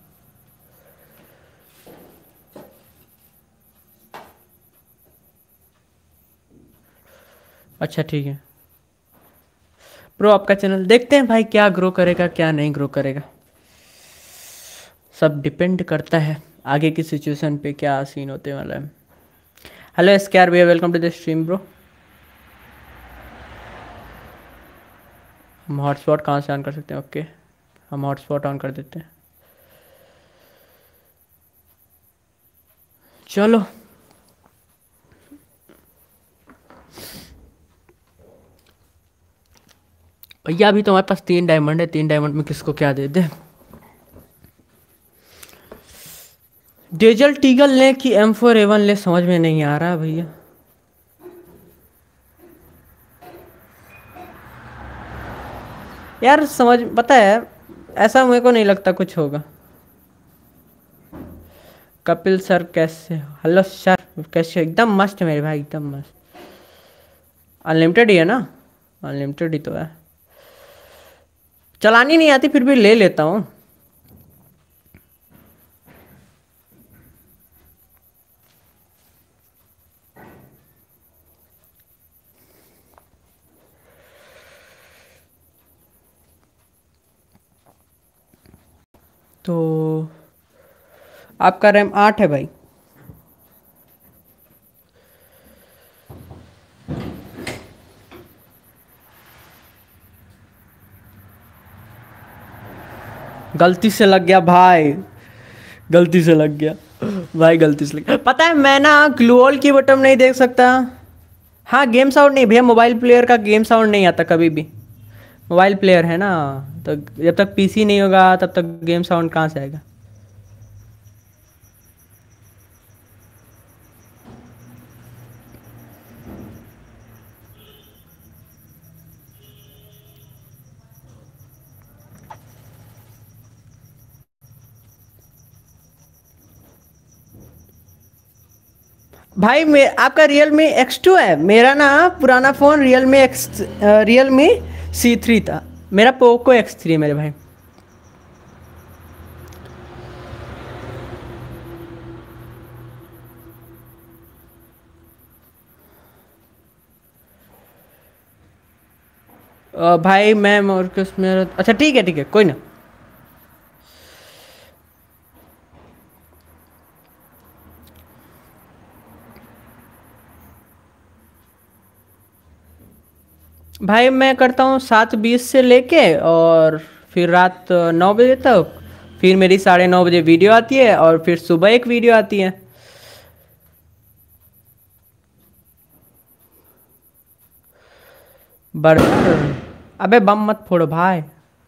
अच्छा ठीक है ब्रो, आपका चैनल देखते हैं भाई, क्या ग्रो करेगा क्या नहीं ग्रो करेगा, सब डिपेंड करता है आगे की सिचुएशन पे, क्या सीन होते वाला है। हेलो एसकेआर भैया, welcome to the stream bro. हम हॉटस्पॉट कहाँ से ऑन कर सकते हैं? ओके हम हॉटस्पॉट ऑन कर देते हैं। चलो भैया, अभी तो हमारे पास 3 डायमंड है, 3 डायमंड में किसको क्या दे दे। डेजल टीगल ले कि M4A1 ले, समझ में नहीं आ रहा भैया। यार समझ, पता है ऐसा मेरे को नहीं लगता कुछ होगा। कपिल सर कैसे? हेलो सर कैसे? एकदम मस्त है मेरे भाई, एकदम मस्त। अनलिमिटेड ही है ना? अनलिमिटेड ही तो है, चलानी नहीं आती फिर भी ले लेता हूँ। तो आपका रैम 8 है भाई? गलती से लग गया भाई, गलती से लग गया भाई, गलती से लग गया। पता है मैं ना ग्लूऑल की बटन नहीं देख सकता। हाँ गेम साउंड नहीं भैया, मोबाइल प्लेयर का गेम साउंड नहीं आता कभी भी। मोबाइल प्लेयर है ना, तो जब तक पीसी नहीं होगा तब तक गेम साउंड कहाँ से आएगा। भाई आपका रियल मी X2 है, मेरा ना पुराना फ़ोन रियल मी C3 था। मेरा पोको X3 है मेरे भाई। भाई मैं और किस मेरा, अच्छा ठीक है कोई ना। भाई मैं करता हूँ 7:20 से लेके और फिर रात 9 बजे तक। फिर मेरी 9:30 बजे वीडियो आती है और फिर सुबह एक वीडियो आती है। बर्गर? अबे बम मत फोड़ो भाई।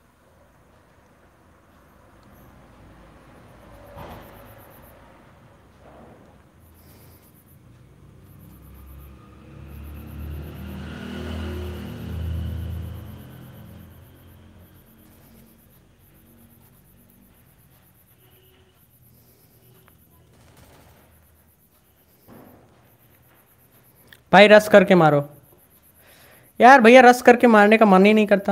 भाई रस करके मारो। यार भैया रस करके मारने का मन ही नहीं करता।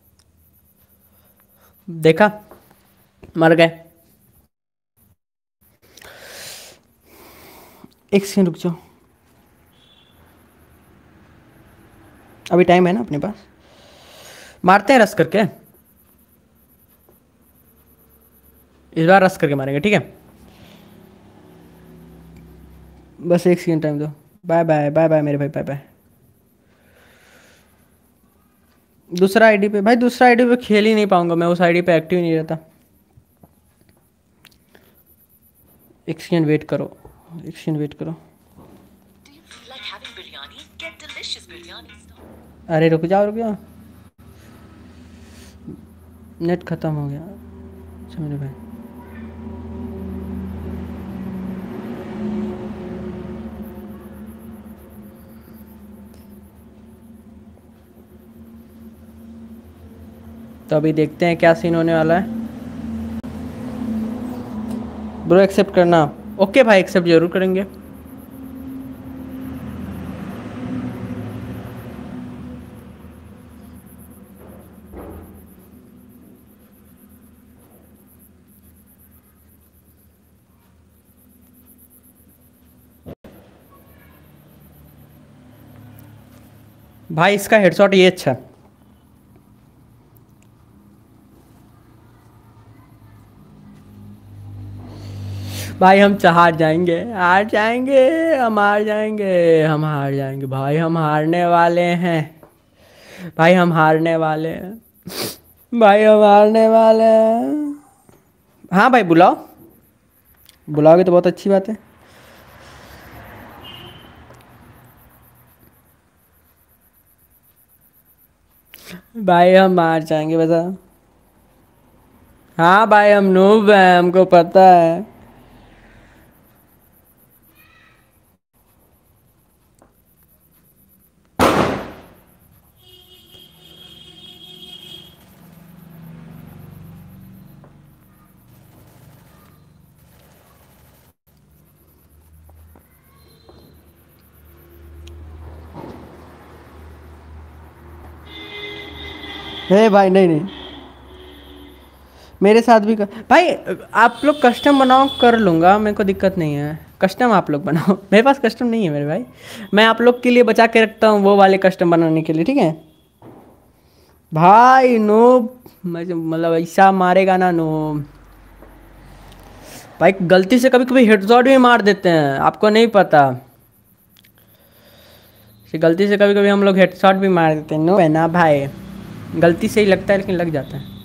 देखा, मर गए। एक सेकंड रुक जाओ, अभी टाइम है ना अपने पास। मारते हैं रस करके, इस बार रस करके मारेंगे, ठीक है। बस एक सेकंड टाइम दो। बाय बाय बाय बाय मेरे भाई, बाय बाय। दूसरा आईडी पे भाई, दूसरा आईडी पे खेल ही नहीं पाऊंगा मैं, उस आईडी पे एक्टिव नहीं रहता। एक सेकंड वेट करो, एक सेकंड वेट करो। अरे रुक जाओ रुक जाओ, नेट खत्म हो गया। अच्छा मेरे भाई, तो अभी देखते हैं क्या सीन होने वाला है। ब्रो एक्सेप्ट करना। ओके भाई, एक्सेप्ट जरूर करेंगे। भाई इसका हेडशॉट ये अच्छा। भाई हम हार जाएंगे, हार जाएंगे, हम हार जाएंगे, हम हार जाएंगे भाई, हम हारने वाले हैं। भाई हम हारने वाले हैं, भाई हम हारने वाले हैं। हाँ भाई बुलाओ, बुलाओगे तो बहुत अच्छी बात है। भाई हम हार जाएंगे बता। हाँ भाई हम नूब हैं, हमको पता है। हे भाई नहीं नहीं, मेरे साथ भी भाई आप लोग कस्टम बनाओ, कर लूँगा, मेरे को दिक्कत नहीं है। कस्टम आप लोग बनाओ, मेरे पास कस्टम नहीं है मेरे भाई। मैं आप लोग के लिए बचा के रखता हूँ वो वाले कस्टम बनाने के लिए, ठीक है। भाई नो, मतलब ऐसा मारेगा ना नो। भाई गलती से कभी कभी हेडशॉट भी मार देते हैं, आपको नहीं पता। गलती से कभी कभी हम लोग हेडशॉट भी मार देते हैं, नो है ना भाई। गलती से ही लगता है लेकिन लग जाता है।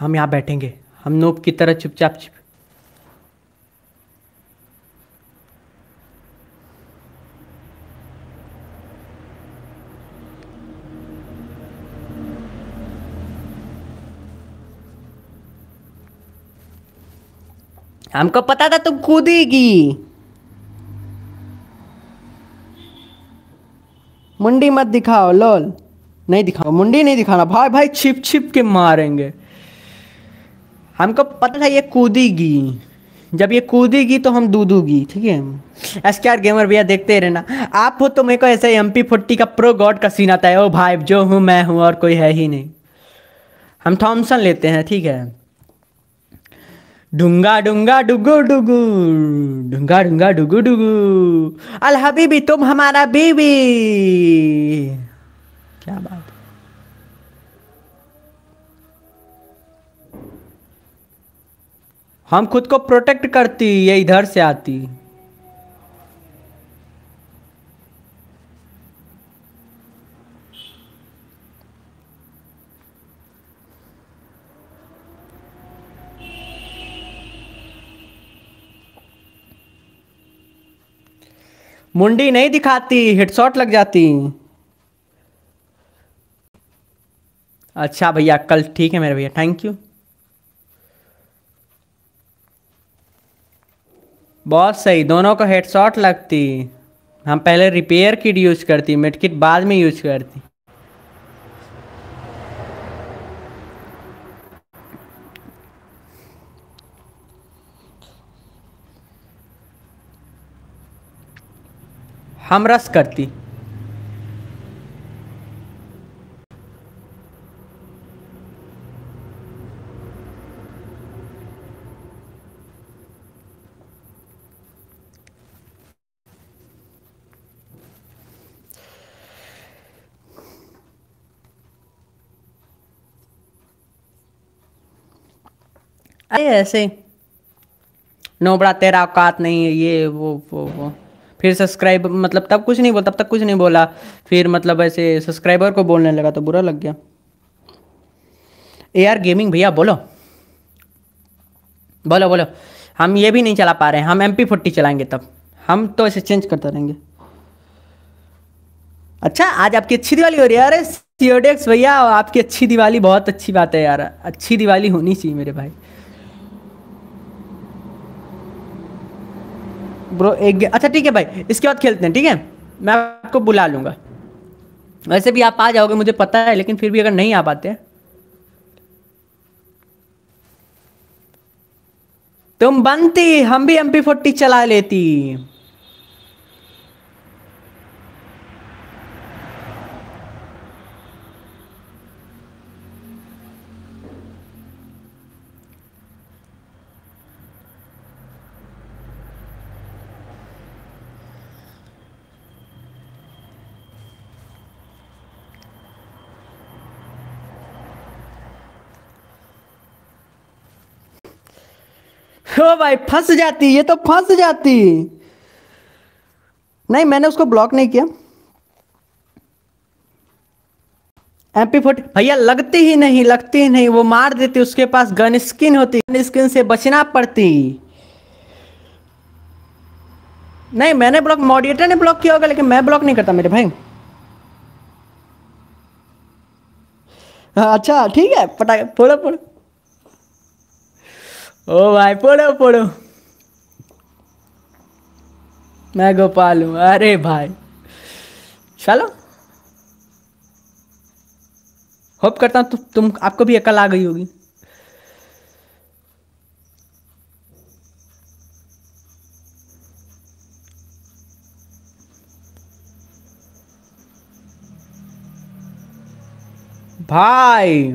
हम यहाँ बैठेंगे, हम नोब की तरह चुपचाप चुप। हमको पता था तुम कूदेगी। मुंडी मत दिखाओ लोल, नहीं दिखाओ, मुंडी नहीं दिखाना भाई, भाई छिप छिप के मारेंगे। हमको पता था ये कूदेगी, जब ये कूदेगी तो हम दूधूगी, ठीक है। एसकेआर गेमर भैया देखते ही रहना। आप हो तो मेरे को ऐसे MP40 का प्रो गॉड का सीन आता है। ओ भाई जो हूँ मैं हूँ और कोई है ही नहीं। हम थॉमसन लेते हैं, ठीक है। डुंगा डुंगा डुगु डुगु, डुंगा डुंगा डुगु डुगु, अल हबीबी तुम हमारा बीबी। क्या बात। हम खुद को प्रोटेक्ट करती, ये इधर से आती। मुंडी नहीं दिखाती, हेडशॉट लग जाती। अच्छा भैया कल, ठीक है मेरे भैया, थैंक यू। बहुत सही, दोनों को हेडशॉट लगती। हम पहले रिपेयर किट यूज करती, मेड किट बाद में यूज करती। हम रस करती। अरे ऐसे नोबड़ा तेरा औकात नहीं है, ये वो फिर सब्सक्राइब मतलब तब कुछ नहीं बोला, तब तक कुछ नहीं बोला, फिर मतलब ऐसे सब्सक्राइबर को बोलने लगा तो बुरा लग गया। AR गेमिंग भैया बोलो बोलो बोलो। हम ये भी नहीं चला पा रहे हैं, हम MP40 चलाएंगे तब। हम तो ऐसे चेंज करते रहेंगे। अच्छा आज आपकी अच्छी दिवाली हो रही है। अरे CODX भैया आपकी अच्छी दिवाली, बहुत अच्छी बात है यार, अच्छी दिवाली होनी चाहिए मेरे भाई। ब्रो एक अच्छा ठीक है भाई, इसके बाद खेलते हैं, ठीक है। मैं आपको बुला लूंगा। वैसे भी आप आ जाओगे मुझे पता है, लेकिन फिर भी अगर नहीं आ पाते तुम बनती, हम भी MP40 चला लेती। ओ भाई फंस जाती, ये तो फंस जाती। नहीं मैंने उसको ब्लॉक नहीं किया। MP40 भैया लगती ही नहीं, लगती ही नहीं, वो मार देती, उसके पास गन स्किन होती, गन स्किन से बचना पड़ती। नहीं मैंने ब्लॉक, मॉडरेटर ने ब्लॉक किया होगा, लेकिन मैं ब्लॉक नहीं करता मेरे भाई। हाँ, अच्छा ठीक है, पटा फोड़ो फोड़ो। ओ भाई फोड़ो फोड़ो। मैं गोपाल हूँ, अरे भाई चलो। होप करता हूँ तुम आपको भी अकल आ गई होगी। भाई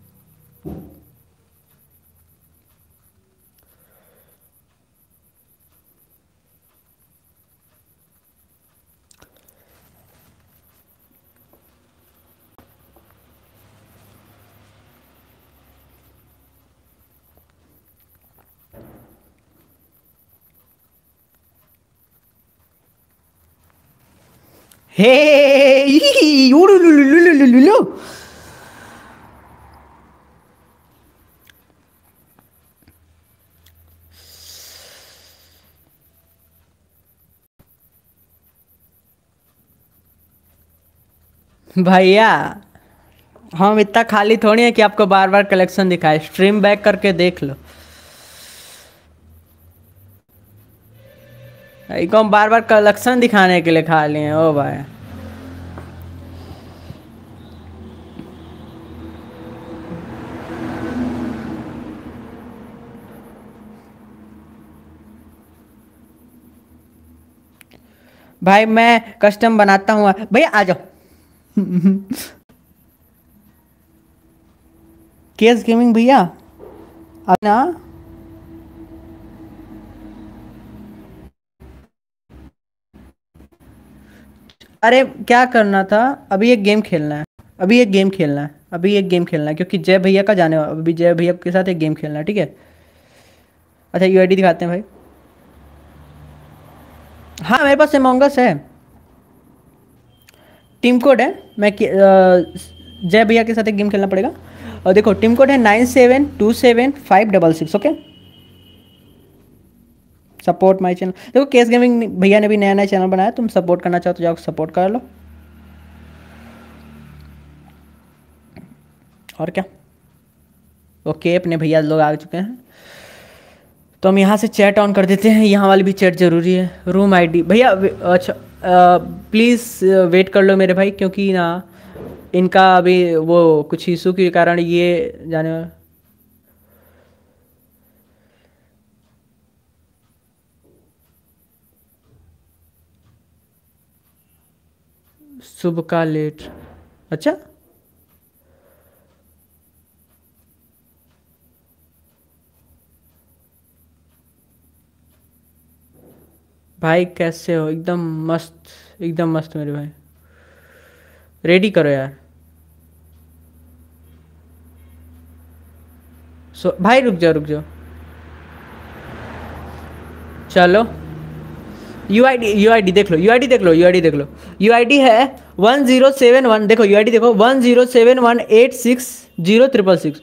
हे उलुलुलुलुलुलुलु। भैया हम इतना खाली थोड़ी है कि आपको बार बार कलेक्शन दिखाए, स्ट्रीम बैक करके देख लो। इनको हम बार बार कलेक्शन दिखाने के लिए खा लिए हैं ओ भाई। भाई मैं कस्टम बनाता हूँ भैया, आ जाओ। केस गेमिंग भैया अब ना। अरे क्या करना था, अभी एक गेम खेलना है, अभी एक गेम खेलना है, अभी एक गेम खेलना है, क्योंकि जय भैया का जाने वाला, अभी जय भैया के साथ एक गेम खेलना है, ठीक है। अच्छा यूआईडी दिखाते हैं भाई। हाँ मेरे पास एमोंगस है, टीम कोड है। जय भैया के साथ एक गेम खेलना पड़ेगा। और देखो टीम कोड है 97275666, ओके। सपोर्ट माई चैनल, देखो केस गेमिंग भैया ने भी नया नया चैनल बनाया, तुम सपोर्ट करना चाहो तो जाओ सपोर्ट कर लो। और क्या, ओके अपने भैया लोग आ चुके हैं, तो हम यहाँ से चैट ऑन कर देते हैं। यहाँ वाली भी चैट जरूरी है। रूम आईडी भैया अच्छा प्लीज़ वेट कर लो मेरे भाई, क्योंकि ना इनका अभी वो कुछ इशू के कारण ये जाने वाला। शुभ का लेट, अच्छा भाई कैसे हो, एकदम मस्त, एकदम मस्त मेरे भाई। रेडी करो यार। भाई रुक जाओ रुक जाओ, चलो यूआईडी देख लो, यूआईडी देख लो, यूआईडी देख लो। यूआईडी है 1071, देखो यूआईडी देखो 1071860606,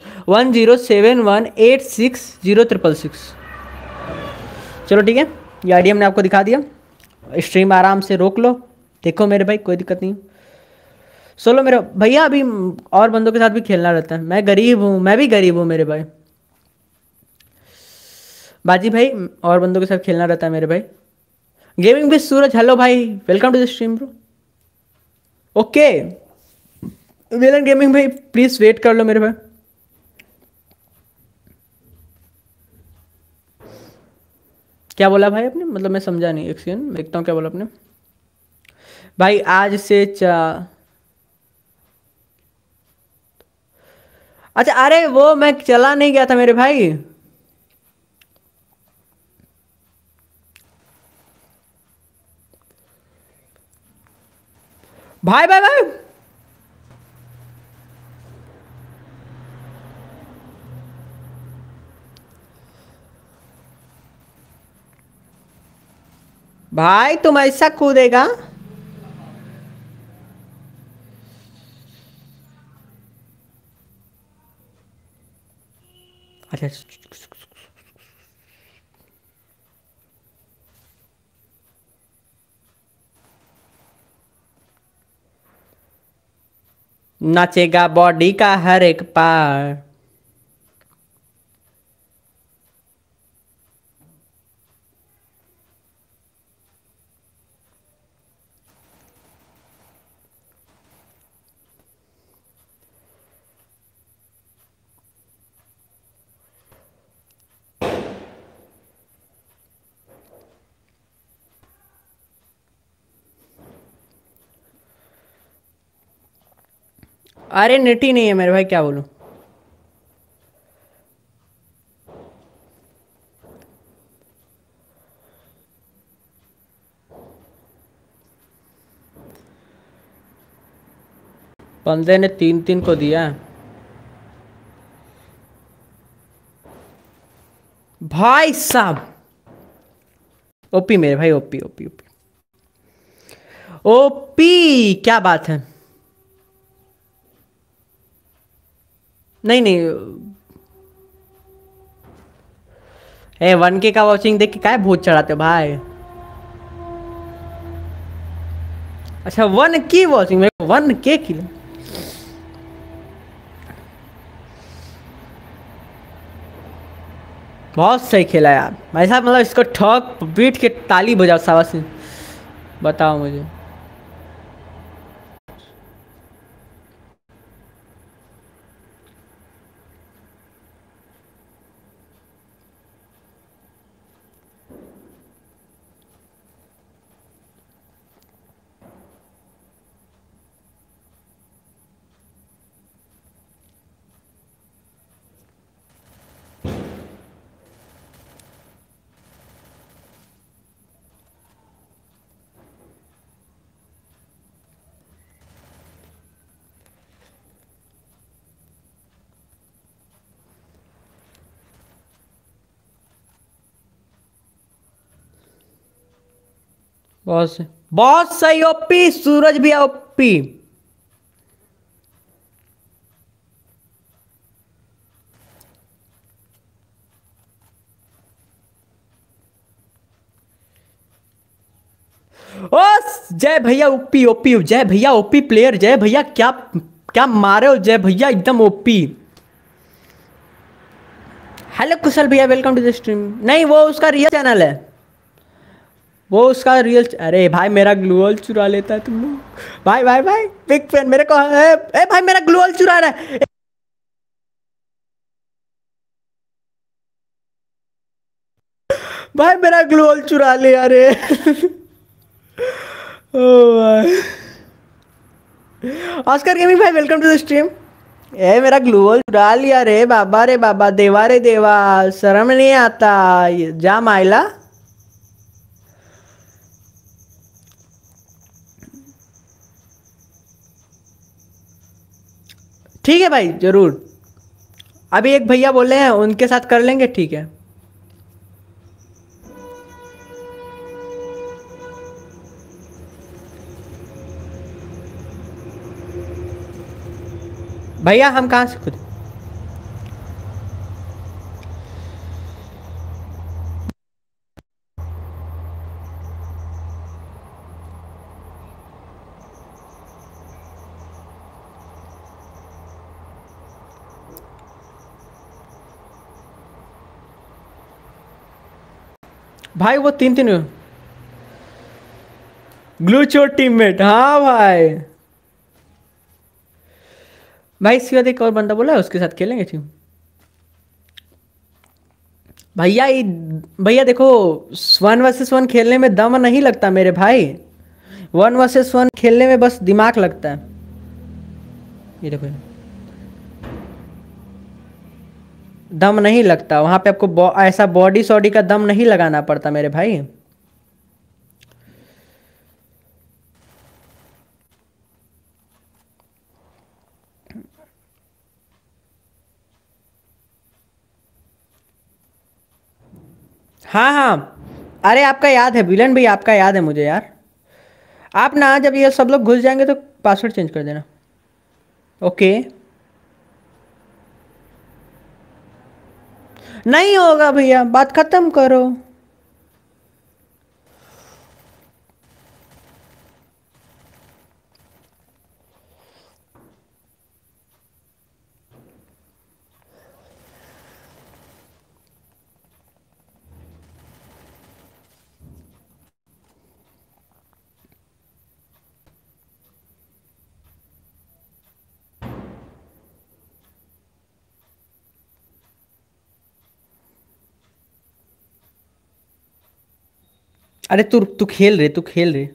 1071860606। चलो ठीक है, ये आईडी हमने आपको दिखा दिया। स्ट्रीम आराम से रोक लो, देखो मेरे भाई कोई दिक्कत नहीं। सोलो मेरे भैया अभी और बंदों के साथ भी खेलना रहता है, मैं गरीब हूँ, मैं भी गरीब हूँ मेरे भाई। बाजी भाई और बंदों के साथ खेलना रहता है मेरे भाई। गेमिंग विद सूरज, हेलो भाई, welcome to the stream bro. Okay Velan gaming भाई प्लीज वेट कर लो मेरे भाई। क्या बोला भाई आपने, मतलब मैं समझा नहीं, एक सेकंड देखता हूँ क्या बोला आपने। भाई आज से अच्छा अरे वो मैं चला नहीं गया था मेरे भाई। भाई भाई भाई भाई तुम ऐसा कूदेगा। अच्छा नाचेगा बॉडी का हर एक पार्ट। अरे नेट ही नहीं है मेरे भाई, क्या बोलूं। बंदे ने 3-3 को दिया भाई साहब। ओपी मेरे भाई, ओपी ओपी ओपी ओपी, क्या बात है। नहीं नहीं, ए 1K का वॉचिंग देख के काय भूत चढ़ाते हो भाई। अच्छा 1 की वॉचिंग, मेरे को 1 के किलो। बहुत सही खेला यार भाई साहब, मतलब इसको ठोक पीट के ताली बजाओ शाबाशी। बताओ मुझे। बहुत सही, बहुत सही ओपी, सूरज भी ओपी। ओ जय भैया ओपी ओपी, जय भैया ओपी प्लेयर, जय भैया क्या क्या मारे हो जय भैया, एकदम ओपी। हेलो कुशल भैया, वेलकम टू द स्ट्रीम। नहीं वो उसका रियल चैनल है, वो उसका रियल। अरे भाई मेरा ग्लूअल चुरा लेता है तुम लोग। भाई भाई भाई बिग फैन मेरे को ए भाई मेरा ग्लूअल चुरा रहा है। भाई मेरा ग्लूअल चुरा लिया रे। ओ भाई, ऑस्कर गेमिंग भाई वेलकम टू द स्ट्रीम। ए मेरा ग्लूअल चुरा लिया रे बाबा, देवा रे देवा, शर्म नहीं आता। जा माइला। ठीक है भाई जरूर, अभी एक भैया बोले हैं उनके साथ कर लेंगे, ठीक है। भैया हम कहाँ से खुद। भाई वो तीन तीन ग्लू चोर टीममेट, हाँ भाई। भाई इसके बाद एक और बंदा बोला है उसके साथ खेलेंगे टीम। भैया भैया देखो, 1 वर्सेस 1 खेलने में दम नहीं लगता मेरे भाई, 1 वर्सेस 1 खेलने में बस दिमाग लगता है। ये देखो, दम नहीं लगता वहां पे आपको ऐसा बॉडी सॉडी का दम नहीं लगाना पड़ता मेरे भाई। हाँ हाँ, अरे आपका याद है विलन भाई, आपका याद है मुझे यार। आप ना जब ये सब लोग घुस जाएंगे तो पासवर्ड चेंज कर देना। ओके। नहीं होगा भैया, बात खत्म करो। अरे तू तू खेल रहे, तू खेल रहे।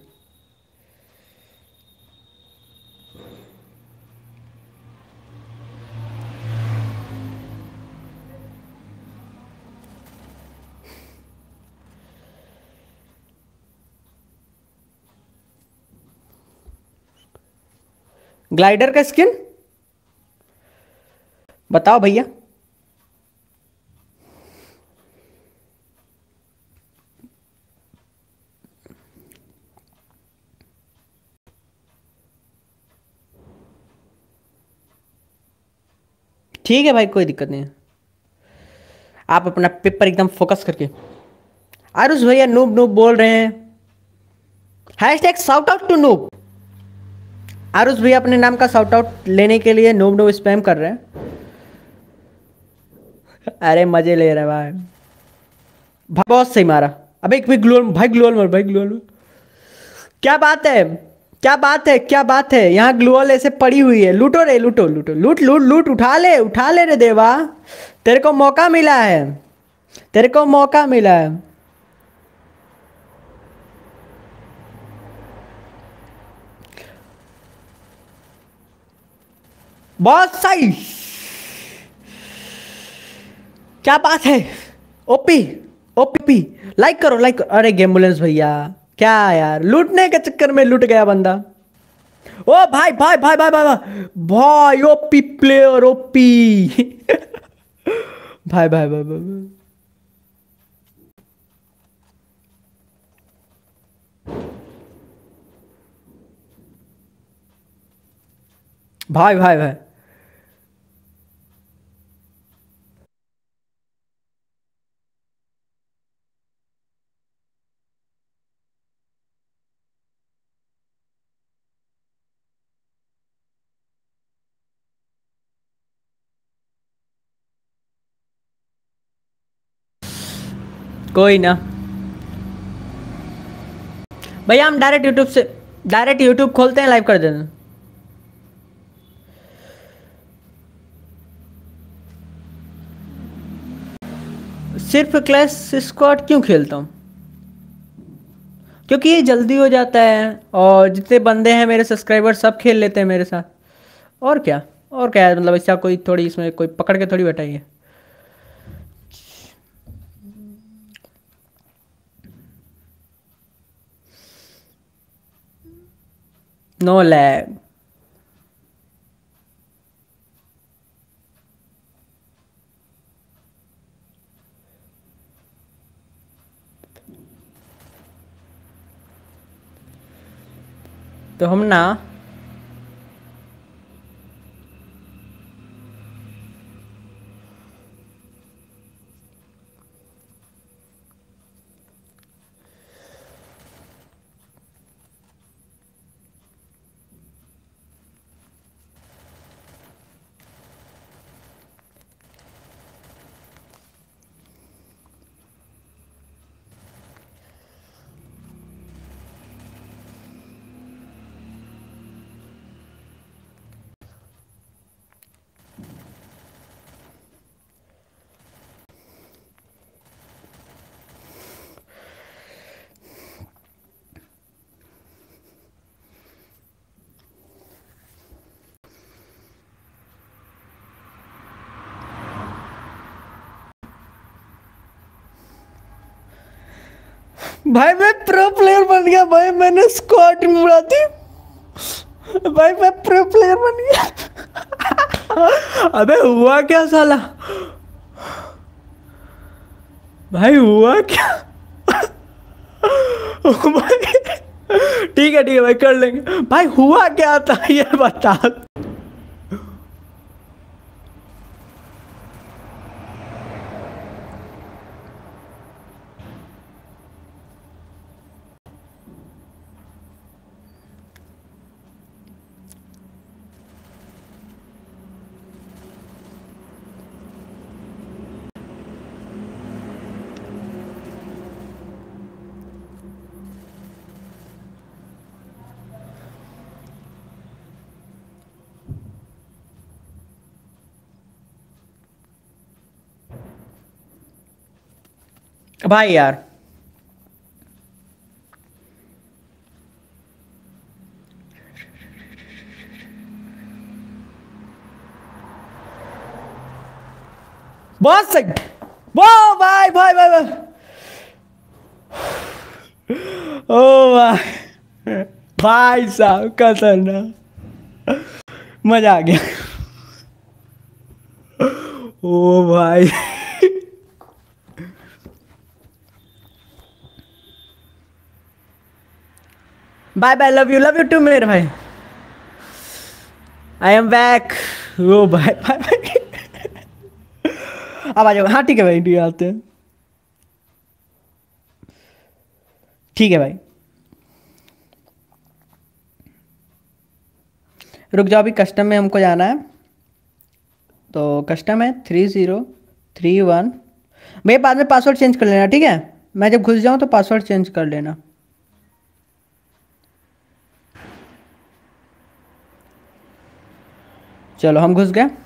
ग्लाइडर का स्किन बताओ भैया। ठीक है भाई, कोई दिक्कत नहीं है, आप अपना पेपर एकदम फोकस करके। आरुष भैया नूब नूब बोल रहे हैं, hashtag shout out to noob. Aarush भैया अपने नाम का शाउट आउट लेने के लिए नो नो स्पैम कर रहे हैं। अरे मजे ले रहे भाई। भाई बहुत सही मारा। अबे एक भी ग्लोअल भाई, ग्लोअल मार भाई, ग्लोअल मार। क्या बात है, क्या बात है, क्या बात है। यहाँ ग्लोअल ऐसे पड़ी हुई है, लूटो रे, लूटो लूटो, लूट लूट लूट, उठा ले रे देवा। तेरे को मौका मिला है, तेरे को मौका मिला है। बहुत सही, क्या बात है। ओपी, ओपी, लाइक करो, लाइक करो। अरे गेमुलेंस भैया, क्या यार, लूटने के चक्कर में लूट गया बंदा। ओ भाई भाई भाई भाई भाई भाई, भाई ओपी प्लेयर, ओपी। भाई भाई भाई भाई भाई भाई भाई। कोई ना भैया, हम डायरेक्ट यूट्यूब से, डायरेक्ट यूट्यूब खोलते हैं, लाइव कर देते हैं। सिर्फ क्लैश स्क्वाड क्यों खेलता हूँ? क्योंकि ये जल्दी हो जाता है, और जितने बंदे हैं मेरे सब्सक्राइबर सब खेल लेते हैं मेरे साथ। और क्या, और क्या है, मतलब इसका कोई थोड़ी, इसमें कोई पकड़ के थोड़ी बैठाइए। No lag. तो हम ना, भाई मैं प्रो प्लेयर बन गया भाई, मैंने स्क्वाड में उड़ा दी भाई, मैं प्रो प्लेयर बन गया। अबे हुआ क्या साला, भाई हुआ क्या? ओ भाई, ठीक है भाई, कर लेंगे भाई। हुआ क्या था ये बता। भाई यार, बहुत सही। वो भाई भाई भाई भाई, ओ भाई, भाई साहब खतरनाक, मजा आ गया। ओ भाई, bye bye, love you too मेरे भाई। I am back. ओ भाई भाई भाई, अब आ जाओ। हाँ ठीक है भाई, ठीक है, आते हैं। ठीक है भाई। रुक जाओ, अभी कस्टम में हमको जाना है। तो कस्टम है 3031। भैया बाद में पासवर्ड चेंज कर लेना, ठीक है? मैं जब घुस जाऊँ तो पासवर्ड चेंज कर लेना। चलो हम घुस गए।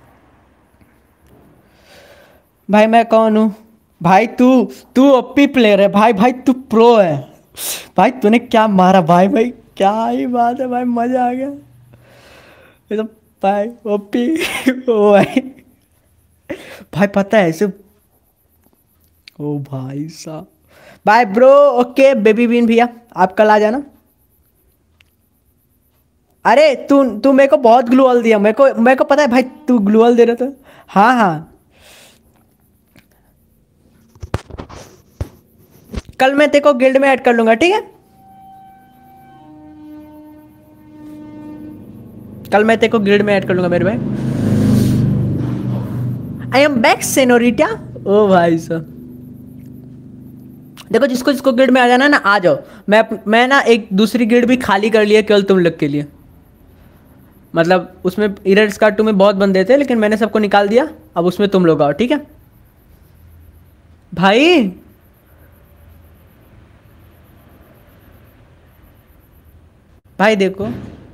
भाई मैं कौन हूँ? भाई तू तू ओपी प्लेयर है भाई, भाई तू प्रो है भाई। तूने क्या मारा भाई, भाई क्या ही बात है भाई, मजा आ गया। ये तो भाई ओपी ओ भाई, भाई पता है ऐसे। ओ भाई साहब, bye bro. Okay baby bean भैया, आप कल आ जाना। अरे तू तू मेरे को बहुत ग्लूअल दिया, मेरे को पता है भाई, तू ग्लूअल दे रहा था। हाँ हाँ, कल मैं तेरे को गिल्ड में ऐड कर लूंगा, ठीक है? कल मैं तेरे को गिल्ड में ऐड कर लूंगा मेरे भाई। I am back senorita. ओ भाई साहब, देखो जिसको जिसको गिल्ड में आ जाना है ना, आ जाओ। मैं ना एक दूसरी गिल्ड भी खाली कर लिया केवल तुम लोग के लिए। मतलब उसमें इरर स्कार 2 में बहुत बंदे थे, लेकिन मैंने सबको निकाल दिया। अब उसमें तुम लोग आओ, ठीक है भाई? भाई देखो,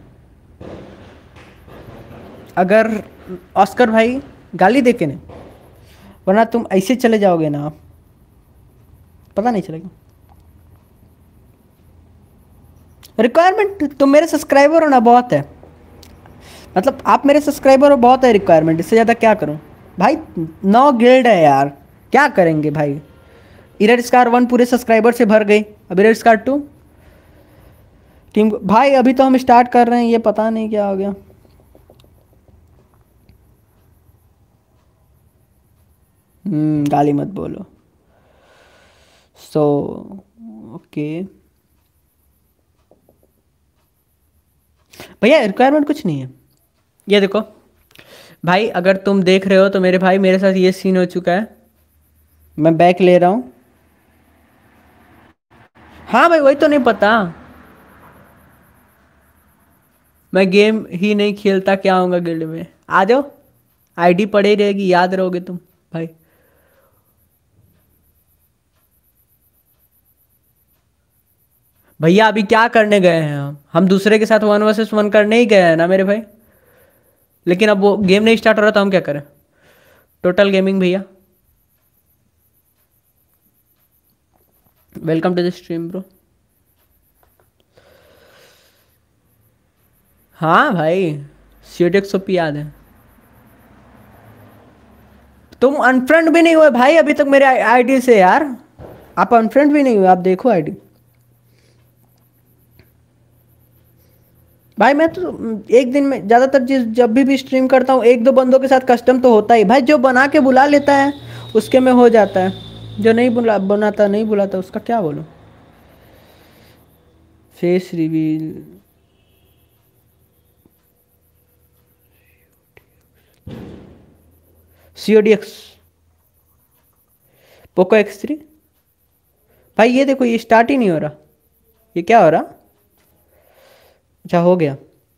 अगर ऑस्कर भाई गाली दे के नहीं, वरना तुम ऐसे चले जाओगे ना, पता नहीं चलेगा। रिक्वायरमेंट तुम मेरे सब्सक्राइबर हो ना, बहुत है। मतलब आप मेरे सब्सक्राइबर हो, बहुत है रिक्वायरमेंट, इससे ज़्यादा क्या करूं भाई? 9 गिल्ड है यार, क्या करेंगे भाई? इरर स्कार 1 पूरे सब्सक्राइबर से भर गई, अब इरर स्कार 2 टीम भाई अभी तो हम स्टार्ट कर रहे हैं, ये पता नहीं क्या हो गया। गाली मत बोलो। सो ओके भैया, रिक्वायरमेंट कुछ नहीं है। ये देखो भाई, अगर तुम देख रहे हो तो मेरे भाई, मेरे साथ ये सीन हो चुका है। मैं बैक ले रहा हूँ। हाँ भाई, वही तो नहीं पता। मैं गेम ही नहीं खेलता, क्या होगा गिल्ड में? आ जाओ, आईडी पड़ी रहेगी, याद रहोगे तुम भाई। भैया अभी क्या करने गए हैं हम दूसरे के साथ 1 वर्सेस 1 करने ही गए हैं ना मेरे भाई। लेकिन अब वो गेम नहीं स्टार्ट हो रहा, तो हम क्या करें? टोटल गेमिंग भैया, welcome to the stream bro. हाँ भाई, सीडेक्स ओपी याद है। तुम अनफ्रेंड भी नहीं हुए भाई अभी तक मेरे आईडी से यार। आप अनफ्रेंड भी नहीं हुए, आप देखो आईडी। भाई मैं तो एक दिन में ज़्यादातर जिस जब भी स्ट्रीम करता हूँ, एक दो बंदों के साथ कस्टम तो होता ही भाई। जो बना के बुला लेता है उसके में हो जाता है, जो नहीं बनाता नहीं बुलाता उसका क्या बोलूँ। Face reveal, CODX, Poco X3। भाई ये देखो, ये स्टार्ट ही नहीं हो रहा, ये क्या हो रहा? अच्छा हो गया।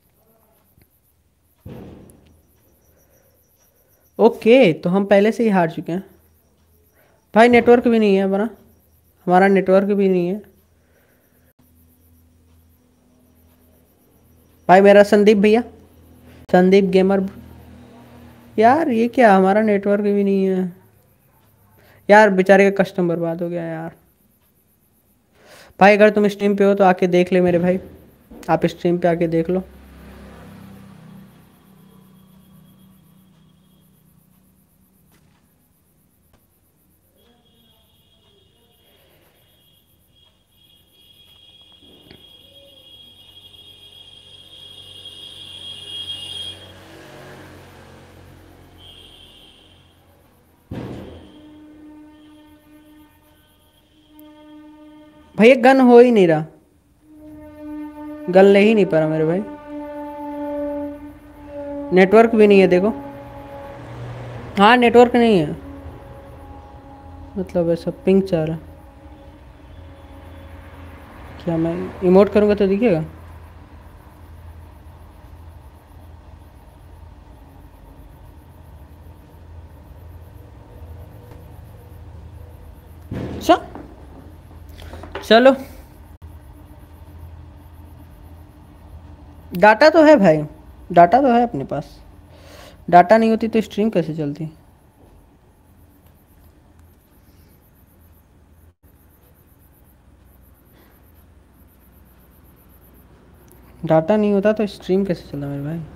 ओके, तो हम पहले से ही हार चुके हैं भाई। नेटवर्क भी नहीं है हमारा, हमारा नेटवर्क भी नहीं है भाई। मेरा संदीप भैया, संदीप गेमर। यार ये क्या, हमारा नेटवर्क भी नहीं है यार। बेचारे का कस्टम बर्बाद हो गया यार। भाई अगर तुम स्ट्रीम पे हो तो आके देख ले मेरे भाई, आप स्ट्रीम पे आके देख लो। भैया गन हो ही नहीं रहा, गन ले ही नहीं पा रहा मेरे भाई। नेटवर्क भी नहीं है देखो। हाँ नेटवर्क नहीं है, मतलब ऐसा पिंग चाह रहा। क्या मैं इमोट करूँगा तो दिखेगा? अच्छा चलो, डाटा तो है भाई, डाटा तो है अपने पास। डाटा नहीं होती तो स्ट्रीम कैसे चलती? डाटा नहीं होता तो स्ट्रीम कैसे चलता मेरे भाई?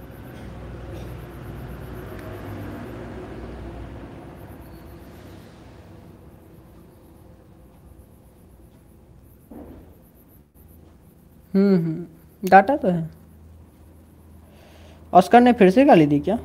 डाटा तो है। ऑस्कर ने फिर से गाली दी क्या?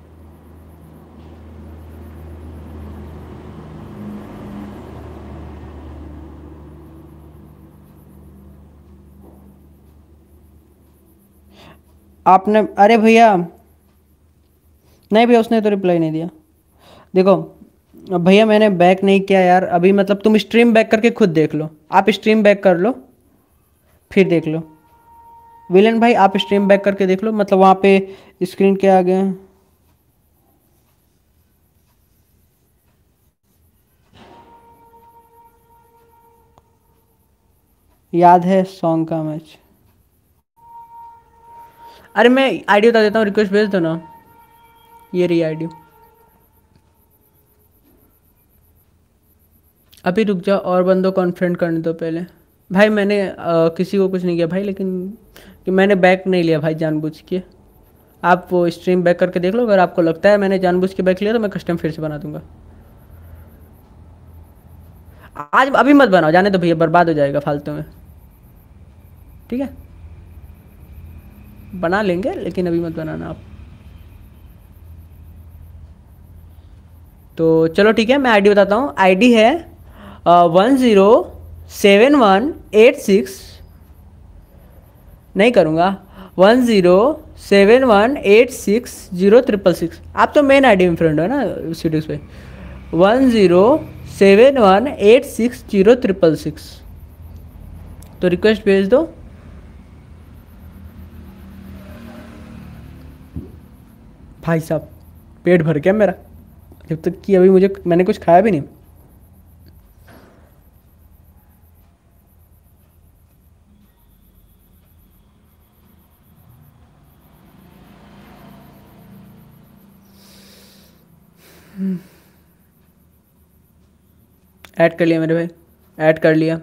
आपने, अरे भैया, नहीं भैया उसने तो रिप्लाई नहीं दिया। देखो, अब भैया मैंने बैक नहीं किया यार अभी, मतलब तुम स्ट्रीम बैक करके खुद देख लो, आप स्ट्रीम बैक कर लो फिर देख लो। विलन भाई आप स्ट्रीम बैक करके देख लो, मतलब वहाँ पे स्क्रीन के आगे याद है सॉन्ग का मैच। अरे मैं आईडी बता देता हूँ, रिक्वेस्ट भेज दो ना, ये रही आईडी। अभी रुक जाओ और बंदों को अनफ्रेंड करने दो पहले। भाई मैंने किसी को कुछ नहीं किया भाई, लेकिन कि मैंने बैक नहीं लिया भाई जानबूझ के। आप वो स्ट्रीम बैक करके देख लो, अगर आपको लगता है मैंने जानबूझ के बैक लिया तो मैं कस्टम फिर से बना दूंगा। आज अभी मत बनाओ, जाने दो भैया, बर्बाद हो जाएगा फालतू में। ठीक है, बना लेंगे लेकिन अभी मत बनाना आप। तो चलो ठीक है, मैं आईडी बताता हूँ। आईडी है 107186, नहीं करूँगा, 1071860666। आप तो मेन आईडी में फ्रेंड हो ना सीरीज पे। 1071860666, तो रिक्वेस्ट भेज दो। भाई साहब पेट भर गया मेरा, जब तक कि अभी मुझे, मैंने कुछ खाया भी नहीं। ऐड कर लिया मेरे भाई, ऐड कर लिया।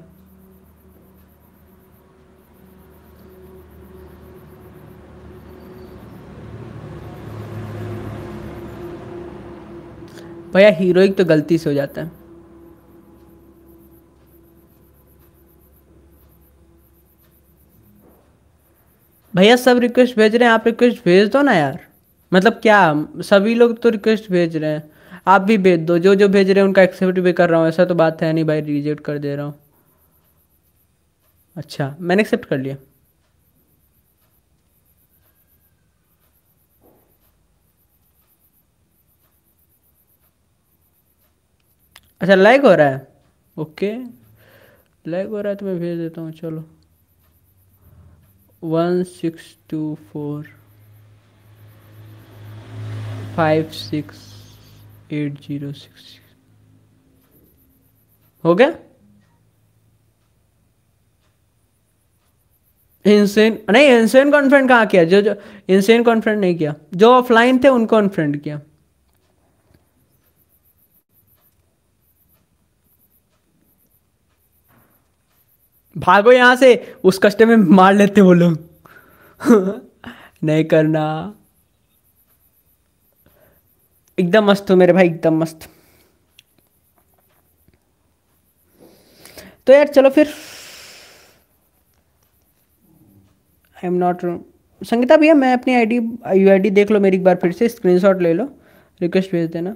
भैया हीरोइक तो गलती से हो जाता है। भैया सब रिक्वेस्ट भेज रहे हैं, आप रिक्वेस्ट भेज दो ना यार। मतलब क्या, सभी लोग तो रिक्वेस्ट भेज रहे हैं, आप भी भेज दो। जो जो भेज रहे हैं उनका एक्सेप्ट भी कर रहा हूँ, ऐसा तो बात है नहीं भाई रिजेक्ट कर दे रहा हूँ। अच्छा मैंने एक्सेप्ट कर लिया। अच्छा लाइक हो रहा है, ओके। लाइक हो रहा है तो मैं भेज देता हूँ, चलो। 1624568066 हो गया। इंसेन नहीं, इंसेन को अनफ्रेंड कहाँ किया? जो जो इंसेन को अनफ्रेंड नहीं किया, जो ऑफलाइन थे उनको अनफ्रेंड किया। भागो यहाँ से, उस कस्टम में मार लेते वो लोग। नहीं करना। एकदम मस्त हो मेरे भाई, एकदम मस्त। तो यार चलो फिर, आई एम नॉट, संगीता भैया मैं अपनी आईडी, यूआईडी देख लो मेरी एक बार फिर से, स्क्रीनशॉट ले लो, रिक्वेस्ट भेज देना।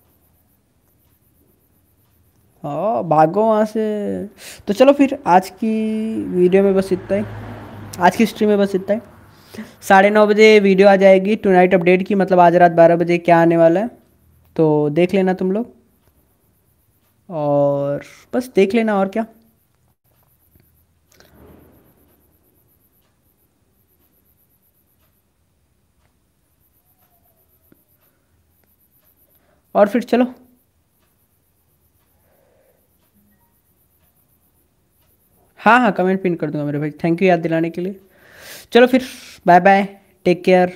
हाँ भागो वहाँ से। तो चलो फिर आज की वीडियो में बस इतना ही, आज की स्ट्रीम में बस इतना ही। 9:30 बजे वीडियो आ जाएगी टू नाइट अपडेट की, मतलब आज रात 12 बजे क्या आने वाला है, तो देख लेना तुम लोग। और बस देख लेना, और क्या। और फिर चलो, हाँ हाँ, कमेंट पिन कर दूंगा मेरे भाई, थैंक यू याद दिलाने के लिए। चलो फिर, बाय बाय, टेक केयर।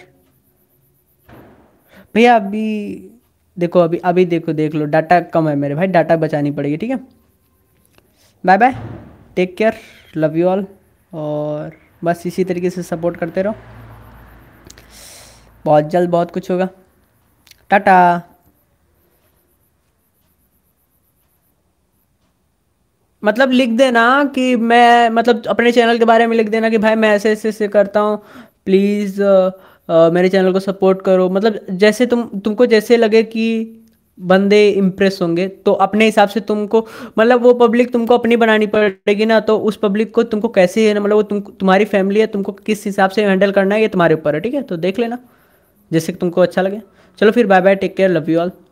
भैया अभी देखो, अभी अभी देखो, देख लो डाटा कम है मेरे भाई, डाटा बचानी पड़ेगी, ठीक है। Bye bye, take care, love you all. और बस इसी तरीके से सपोर्ट करते रहो, बहुत जल्द बहुत कुछ होगा। टाटा। मतलब लिख देना कि मैं, मतलब अपने चैनल के बारे में लिख देना कि भाई मैं ऐसे ऐसे ऐसे करता हूँ, प्लीज़ मेरे चैनल को सपोर्ट करो। मतलब जैसे तुमको जैसे लगे कि बंदे इम्प्रेस होंगे, तो अपने हिसाब से तुमको, मतलब वो पब्लिक तुमको अपनी बनानी पड़ेगी ना, तो उस पब्लिक को तुमको कैसे है ना, मतलब वो तुम्हारी फैमिली है, तुमको किस हिसाब से हैंडल करना है ये तुम्हारे ऊपर है, ठीक है। तो देख लेना जैसे कि तुमको अच्छा लगे। चलो फिर, bye bye, take care, love you all.